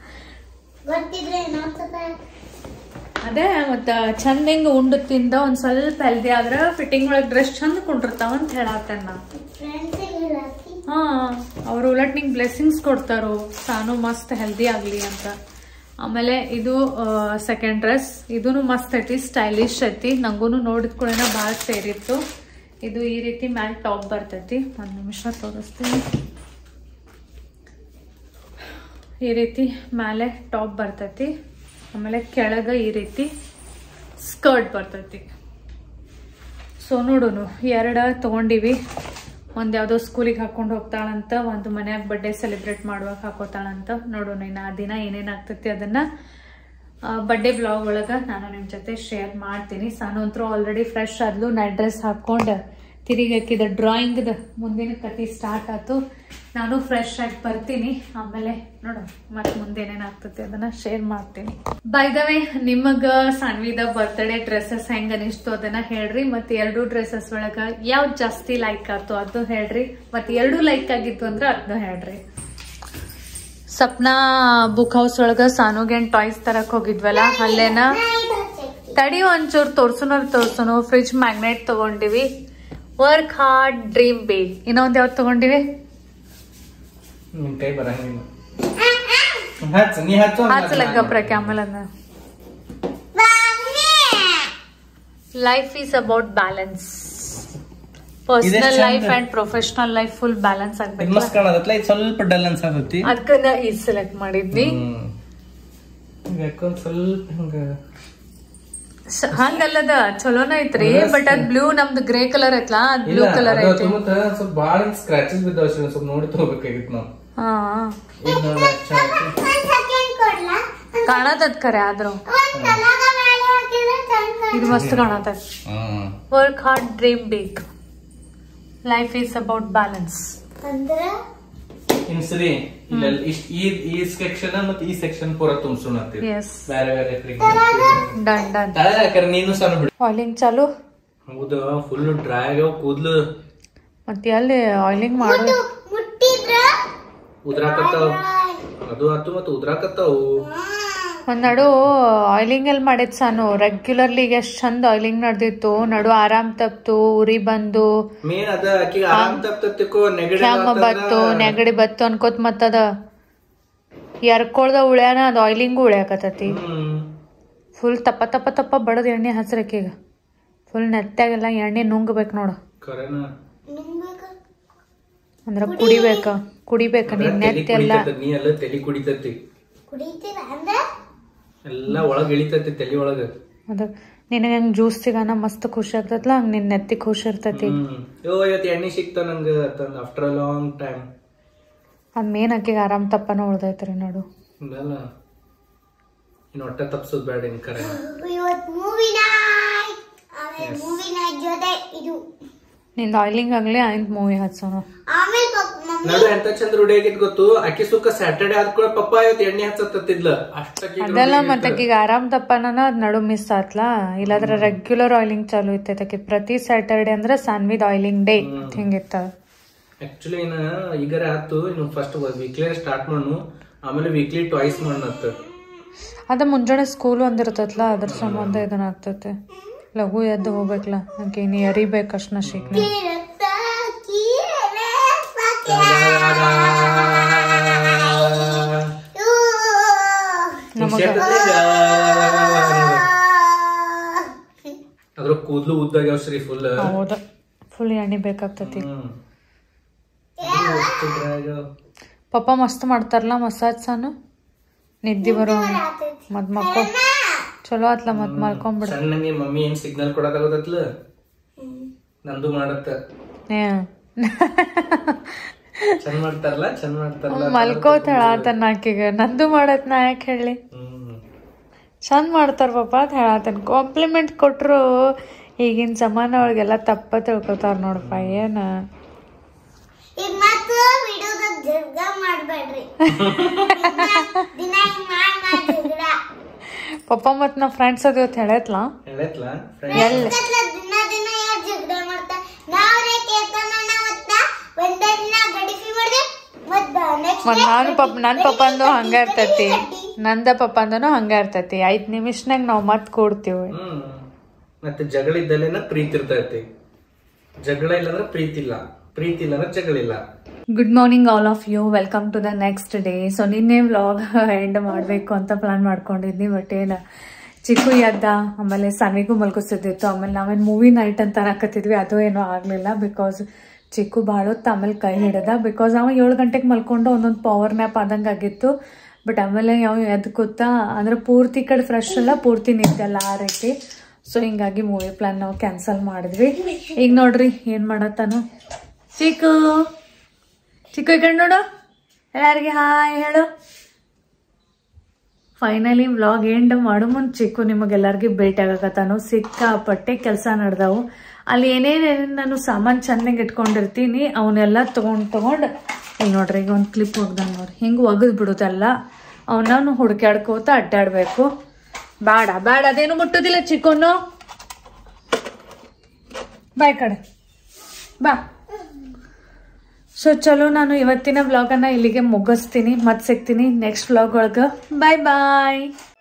ಅದೇ ಮತ್ತ ಚಂದ ಹಿಂಗ ಉಂಡು ತಿಂದ ಒಂದ್ ಸ್ವಲ್ಪ ಹೆಲ್ದಿ ಆದ್ರ ಫಿಟ್ಟಿಂಗ್ ಒಳಗ್ ಡ್ರೆಸ್ ಚಂದ ಕುಂಡಿರ್ತಾವ ಅಂತ ಹೇಳತ್ತೇನ. ಹಾ, ಅವ್ರು ಉಲಟ್ ನಿಂಗ್ ಬ್ಲೆಸ್ಸಿಂಗ್ಸ್ ಕೊಡ್ತಾರೋ ಸಾನು ಮಸ್ತ್ ಹೆಲ್ದಿ ಆಗ್ಲಿ ಅಂತ. ಆಮೇಲೆ ಇದು ಸೆಕೆಂಡ್ ಡ್ರೆಸ್. ಇದೂನು ಮಸ್ತ್ ಐತಿ, ಸ್ಟೈಲಿಶ್ ಐತಿ. ನಂಗೂನು ನೋಡಿದ ಕೂಡ ಬಾಳ ಸೇರಿತ್ತು. ಇದು ಈ ರೀತಿ ಮ್ಯಾಲ್ ಟಾಪ್ ಬರ್ತೈತಿ. ಒಂದ್ ನಿಮಿಷ ತೋರಿಸ್ತೀನಿ. ಈ ರೀತಿ ಮೇಲೆ ಟಾಪ್ ಬರ್ತೈತಿ. ಆಮೇಲೆ ಕೆಳಗ ಈ ರೀತಿ ಸ್ಕರ್ಟ್ ಬರ್ತೈತಿ. ಸೊ ನೋಡೋನು ಎರಡ ತಗೊಂಡಿವಿ. ಒಂದ್ ಯಾವ್ದೋ ಸ್ಕೂಲಿಗೆ ಹಾಕೊಂಡ್ ಹೋಗ್ತಾಳಂತ, ಒಂದು ಮನ್ಯಾಗ ಬರ್ಡೇ ಸೆಲೆಬ್ರೇಟ್ ಮಾಡುವಾಗ ಹಾಕೋತಾಳಂತ. ನೋಡೋಣ ಇನ್ನ ಆ ದಿನ ಏನೇನ್ ಆಗ್ತೈತಿ ಅದನ್ನ ಬರ್ಡೇ ಬ್ಲಾಗ್ ಒಳಗ ನಾನು ನಿಮ್ ಜೊತೆ ಶೇರ್ ಮಾಡ್ತೀನಿ. ಸಾನು ಅಂತೂ ಆಲ್ರೆಡಿ ಫ್ರೆಶ್ ಆದ್ಲು. ನೈಟ್ ಡ್ರೆಸ್ ಹಾಕೊಂಡ್ ತಿರುಗಿ ಹಾಕಿದ ಡ್ರಾಯಿಂಗ್ ಮುಂದಿನ ಕತಿ ಸ್ಟಾರ್ಟ್ ಆಯ್ತು. ನಾನು ಫ್ರೆಶ್ ಆಗಿ ಬರ್ತೀನಿ. ಆಮೇಲೆ ನೋಡು ಮತ್ ಮುಂದೇನೇನ್ ಆಗ್ತತಿ ಅದನ್ನ ಶೇರ್ ಮಾಡ್ತೀನಿ. ಬೈ ದ ವೇ, ನಿಮಗ ಸಾನ್ವಿದ ಬರ್ತ್ಡೇ ಡ್ರೆಸ್ಸಸ್ ಹೆಂಗ ಅನಿಸ್ತು ಅದನ್ನ ಹೇಳ್ರಿ. ಮತ್ತೆ ಎರಡು ಡ್ರೆಸ್ಸಸ್ ಒಳಗ ಯಾವ್ದು ಜಾಸ್ತಿ ಲೈಕ್ ಆಯ್ತು ಅದು ಹೇಳ್ರಿ. ಮತ್ತೆ ಎರಡು ಲೈಕ್ ಆಗಿತ್ತು ಅಂದ್ರೆ ಅದನ್ನ ಹೇಳ್ರಿ. ಸಪ್ನಾ ಬುಕ್ ಹೌಸ್ ಒಳಗ ಸಾನುಗೇನ್ ಟಾಯ್ಸ್ ತರಕ್ ಹೋಗಿದ್ವಲ್ಲ ಅಲ್ಲೇನ ತಡಿ ಒಂಚೂರು ತೋರ್ಸುನ ತೋರ್ಸುನು ಫ್ರಿಜ್ ಮ್ಯಾಗ್ನೆಟ್ ತಗೊಂಡಿವಿ. Work hard dream big. ಇನ್ನೊಂದ್ ಯಾವ್ದು ತಗೊಂಡಿವಿ? ಕೈ ಬರಂಗಿಲ್ಲ. ಹಾಚಲಕ್ಕ ಪ್ರಕ್ಕೆ ಆಮೇಲೆ life is about balance. Personal life and professional life full balance ಆಗ್ಬೇಕು. ಸ್ವಲ್ಪ ಡಲ್ ಅನ್ಸತಿ ಅದಕ್ಕ ನಾ ಈ ಸೆಲೆಕ್ಟ್ ಮಾಡಿದ್ವಿ. ಸ್ವಲ್ಪ ಹಂಗ ಹಂಗಲ್ಲದ ಚಲೋನ ಐತ್ರಿ, ಬಟ್ ಅದ್ ಬ್ಲೂ ನಮ್ದು ಗ್ರೇ ಕಲರ್ ಐತ್ಲಾ, ಅದ್ ಬ್ಲೂ ಕಲರ್ ಐತಿ. ಸ್ವಲ್ಪ ಬಾಳ ಸ್ಕ್ರಾಚಸ್ ಬಿದ್ದಾವ, ಸ್ವಲ್ಪ ನೋಡಿ ತಗೋಬೇಕಾಗಿತ್ತು ನಾವು. ಹಾ ಕಾಣತದ್ ಖರೆ ಆದ್ರೂ ಇದು ಮಸ್ತ್ ಕಾಣತದ. Work hard dream big. Life is about balance. ಸರಿ ಈ ಸೆಕ್ಷನ್ ಮತ್ತೆ ಈ ಸೆಕ್ಷನ್ ಪೂರ ತುಂಬಿಸೋಣ. ಬೇರೆ ಬೇರೆ ಡನ್ ಡನ್. ನೀನು ಸಣ್ಣ ಬಿಡು. ಆಯಿಲಿಂಗ್ ಚಾಲು. ಹೌದು, ಫುಲ್ ಡ್ರೈ ಆಗ್ಯಾವ ಕೂದ್ಲು. ಮತ್ತೆ ಅಲ್ಲಿ ಆಯಿಲಿಂಗ್ ಮಾಡೋದು ಉದ್ರಾಕತ್ತಾವ. ಅದು ಆತು ಮತ್ತೆ ಉದ್ರಾಕತ್ತಾವು. ಒಂದ್ ನಡು ಆಯಿಲಿಂಗ್ ಎಲ್ಲಿ ಮಾಡಿದ್ ಸಾನು ರೆಗ್ಯುಲರ್ಲಿ ಎಷ್ಟ್ ಚಂದ ಆಯಿಲಿಂಗ್ ನಡೆದಿತ್ತು. ನಡು ಆರಾಮ್ ತಪ್ತು, ಉರಿ ಬಂದು ಕೆಮ್ಮ ಬತ್ತು, ನೆಗಡಿ ಬತ್ತು ಅನ್ಕೋತ್ ಮತ್ತದ ಎರ್ಕೊಳ್ದ ಉಳ್ಯಾನ ಅದ್ ಆಯಿಲಿಂಗು ಉಳ್ಯಾಕತತಿ. ಫುಲ್ ತಪ್ಪ ತಪ್ಪ ತಪ್ಪ ಬಡದ್ ಎಣ್ಣೆ ಹಸ್ರಕೀಗ ಫುಲ್ ನೆತ್ತಾಗೆಲ್ಲ ಎಣ್ಣೆ ನುಂಗ್ಬೇಕು ನೋಡು. ಅಂದ್ರ ಕುಡಿಬೇಕ ಕುಡಿಬೇಕ ನೀನ್ ನೆತ್ತೆಲ್ಲ ಎಲ್ಲ ಒಳಗ ಇಳಿತೈತಿ ತಲಿ ಒಳಗ. ಅದ ನಿನಗೆ ಹಂಗ ಜ್ಯೂಸ್ ಸಿಗಾನ ಮಸ್ತ್ ಖುಷಿ ಆಗ್ತೈತ್ಲಾ, ಹಂಗ ನಿನ್ ನೆತ್ತಿ ಖುಷಿ ಇರ್ತೈತಿ. ಇವತ್ತು ಎಣ್ಣೆ ಸಿಕ್ತ ನಂಗ ಆಫ್ಟರ್ ಅ ಲಾಂಗ್ ಟೈಮ್. ಅದ್ ಮೇನ್ ಆಕಿಗೆ ಆರಾಮ್ ತಪ್ಪನ ಉಳ್ದೈತ್ರಿ ನೋಡು. ಇನ್ನು ಹೊಟ್ಟೆ ತಪ್ಸೋದ್ ಬೇಡ. ಇನ್ ಕರೆ ನಿಂದ ಆಯಿಲಿಂಗ್ ಆಗ್ಲಿ ಆಯ್ತು ಮೂವಿ ಹಚ್ಚೋಣ. ನಡು ಎಂತ ಚಂದ ರೂಢಿ ಆಗಿದ್ ಗೊತ್ತು. ಅಕ್ಕಿ ಸುಕ್ಕ ಸ್ಯಾಟರ್ಡೆ ಆದ್ಕೂಡ ಪಪ್ಪ ಇವತ್ತು ಎಣ್ಣೆ ಹಚ್ಚತ್ತಿದ್ಲ ಅಷ್ಟಕ್ಕೆ. ಅದೆಲ್ಲ ಮತ್ತೆ ಈಗ ಆರಾಮ್ ತಪ್ಪನ ಅದ್ ನಡು ಮಿಸ್ ಆತ್ಲಾ. ಇಲ್ಲಾದ್ರ ರೆಗ್ಯುಲರ್ ಆಯಿಲಿಂಗ್ ಚಾಲು ಇರ್ತೈತಿ. ಪ್ರತಿ ಸ್ಯಾಟರ್ಡೆ ಅಂದ್ರೆ ಸಾನ್ವಿದ್ ಆಯಿಲಿಂಗ್ ಡೇ ಹಿಂಗಿತ್ತ. ಆಕ್ಚುಲಿ ಇನ್ನ ಈಗರ ಆತು. ಇನ್ನು ಫಸ್ಟ್ ವೀಕ್ಲಿ ಸ್ಟಾರ್ಟ್ ಮಾಡು, ಆಮೇಲೆ ವೀಕ್ಲಿ ಟ್ವೈಸ್ ಮಾಡತ್ತ. ಅದ ಮುಂಜಾನೆ ಸ್ಕೂಲ್ ಒಂದಿರ್ತೈತ್ಲ, ಅದ್ರ ಸಂಬಂಧ ಇದನ್ನ ಆಗ್ತೈತೆ. ಲಘು ಎದ್ದು ಹೋಗ್ಬೇಕಲ್ಲ, ನಂಗೆ ನೀ ಅರಿಬೇಕಷ್ಟ ಶೀಘ್ರ. ಅದ್ರ ಕೂದ್ಲು ಉದ್ದಾಗ್ಯಾವ ಶ್ರೀ ಫುಲ್. ಹೌದ, ಫುಲ್ ಎಣ್ಣೆ ಬೇಕಾಗ್ತತಿ. ಪಪ್ಪ ಮಸ್ತ್ ಮಾಡ್ತಾರಲ್ಲ ಮಸಾಜ್ ಸಾನು. ನಿದ್ದಿ ಬರೋ ಮತ್ ಮಕ್ಕೋ ಚಲೋ ಆತ್ಲ ಮತ್ ಮಲ್ಕೊಂಡ್ಬಿಡ. ಸಣ್ಣಂಗೆ ಮಮ್ಮಿ ಏನ್ ಸಿಗ್ನಲ್ ಕೊಡಕಾಗತ್ತಲ್ಲ, ನಂದು ಮಾಡತ್ತ. ಚಂದ ಮಾಡ್ತಾರಲ್ಲ ಚಂದ ಮಾಡ್ತಾರಲ್ಲ ಮಲ್ಕೋತಾಳ ಆತನ ಆಕಿಗ. ನಂದು ಮಾಡತ್ ನಾ ಯಾಕೆ ಹೇಳಿ, ಚಂದ ಮಾಡ್ತಾರ ಪಾಪ ಅಂತ ಹೇಳತನ. ಕಾಂಪ್ಲಿಮೆಂಟ್ ಕೊಟ್ರು ಈಗಿನ ಜಮಾನ ಒಳಗೆಲ್ಲ ತಪ್ಪ ತಿಳ್ಕೊತಾರ ನೋಡಪ್ಪ. ಏನ ಪಪ್ಪ ಮತ್ ನಾ ಫ್ರೆಂಡ್ಸ್ ಅದ ಇವತ್ತು ಹೇಳತ್ಲಾ ಎಲ್ಲಿ ನಾನು ಪಪ್ಪ ನನ್ ಪಪ್ಪಂದು ಹಂಗ ಇರ್ತೈತಿ, ನಂದ ಪಪ್ಪಂದನು ಹಂಗ ಇರ್ತೈತಿ. ಐದ್ ನಿಮಿಷನಾಗ ನಾವ್ ಮತ್ ಕೂಡ್ತೀವಿ. ಮತ್ತೆ ಜಗಳ ಇದ್ದಲ್ಲೇನ ಪ್ರೀತಿ ಇರ್ತೈತಿ. ಜಗಳ ಇಲ್ಲಂದ್ರೆ ಪ್ರೀತಿ ಇಲ್ಲ, ಪ್ರೀತಿ ಇಲ್ಲ ಅಂದ್ರೆ ಜಗಳ ಇಲ್ಲ. Good morning all of you, welcome to the next day. So ನಿನ್ನೆ ವ್ಲಾಗ್ ಎಂಡ್ ಮಾಡಬೇಕು ಅಂತ ಪ್ಲಾನ್ ಮಾಡ್ಕೊಂಡಿದ್ವಿ, ಬಟ್ ಏನ ಚಿಕ್ಕು ಎದ್ದ, ಆಮೇಲೆ ಸನಿಗೂ ಮಲ್ಕೋಸಿದ್ದಿತ್ತು. ಆಮೇಲೆ ನಾವೇನು ಮೂವಿ ನೈಟ್ ಅಂತ ಅನ್ನಕತ್ತಿದ್ವಿ, ಅದು ಏನೂ ಆಗಲಿಲ್ಲ. ಬಿಕಾಸ್ ಚಿಕ್ಕು ಭಾಳ ಹೊತ್ತು ಆಮೇಲೆ ಕೈ ಹಿಡ್ದ. ಬಿಕಾಸ್ ಅವ ಏಳು ಗಂಟೆಗೆ ಮಲ್ಕೊಂಡು ಒಂದೊಂದು ಪವರ್ ನ್ಯಾಪ್ ಆದಂಗೆ ಆಗಿತ್ತು. ಬಟ್ ಆಮೇಲೆ ಯಾವ ಎದ್ದು ಕೂತ ಅಂದ್ರೆ ಪೂರ್ತಿ ಕಡೆ ಫ್ರೆಶ್ ಅಲ್ಲ, ಪೂರ್ತಿ ನಿದ್ದೆಲ್ಲ ಆ ರೀತಿ. ಸೊ ಹಿಂಗಾಗಿ ಮೂವಿ ಪ್ಲಾನ್ ನಾವು ಕ್ಯಾನ್ಸಲ್ ಮಾಡಿದ್ವಿ. ಈಗ ನೋಡ್ರಿ ಏನು ಮಾಡತ್ತಾನು ಚಿಕ್ಕು. ಚಿಕ್ಕು ಈ ಕಡೆ ನೋಡು, ಎಲ್ಲರಿಗೆ ಹಾಯ್ ಹೇಳು. ಫೈನಲಿ ವ್ಲಾಗ್ ಎಂಡ್ ಮಾಡೋ ಮುಂದೆ ಚಿಕ್ಕು ನಿಮಗೆಲ್ಲರಿಗೂ ಭೇಟಿ ಆಗಕತ್ತಾನು. ಸಿಕ್ಕಾಪಟ್ಟೆ ಕೆಲಸ ನಡೆದವು. ಅಲ್ಲಿ ಏನೇನೇನು ನಾನು ಸಾಮಾನು ಚೆನ್ನಾಗಿ ಇಟ್ಕೊಂಡಿರ್ತೀನಿ ಅವನ್ನೆಲ್ಲ ತೊಗೊಂಡು ತೊಗೊಂಡು ಇಲ್ಲಿ ನೋಡ್ರಿ, ಈಗ ಒಂದು ಕ್ಲಿಪ್ ಒಗ್ದಂಗೆ ನೋಡ್ರಿ, ಹಿಂಗೆ ಒಗದು ಬಿಡುತ್ತಲ್ಲ ಅವನನ್ನು ಹುಡುಕ್ಯಾಡ್ಕೋತ ಅಡ್ಡಾಡಬೇಕು. ಬೇಡ ಬೇಡ ಅದೇನು ಮುಟ್ಟೋದಿಲ್ಲ ಚಿಕ್ಕನು. ಬಾ ಈ ಕಡೆ ಬಾ. ಸೊ ಚಲೋ ನಾನು ಇವತ್ತಿನ ವ್ಲಾಗನ್ನು ಇಲ್ಲಿಗೆ ಮುಗಿಸ್ತೀನಿ. ಮತ್ತೆ ಸಿಗ್ತೀನಿ ನೆಕ್ಸ್ಟ್ ವ್ಲಾಗ್ ಒಳಗೆ. ಬಾಯ್ ಬಾಯ್.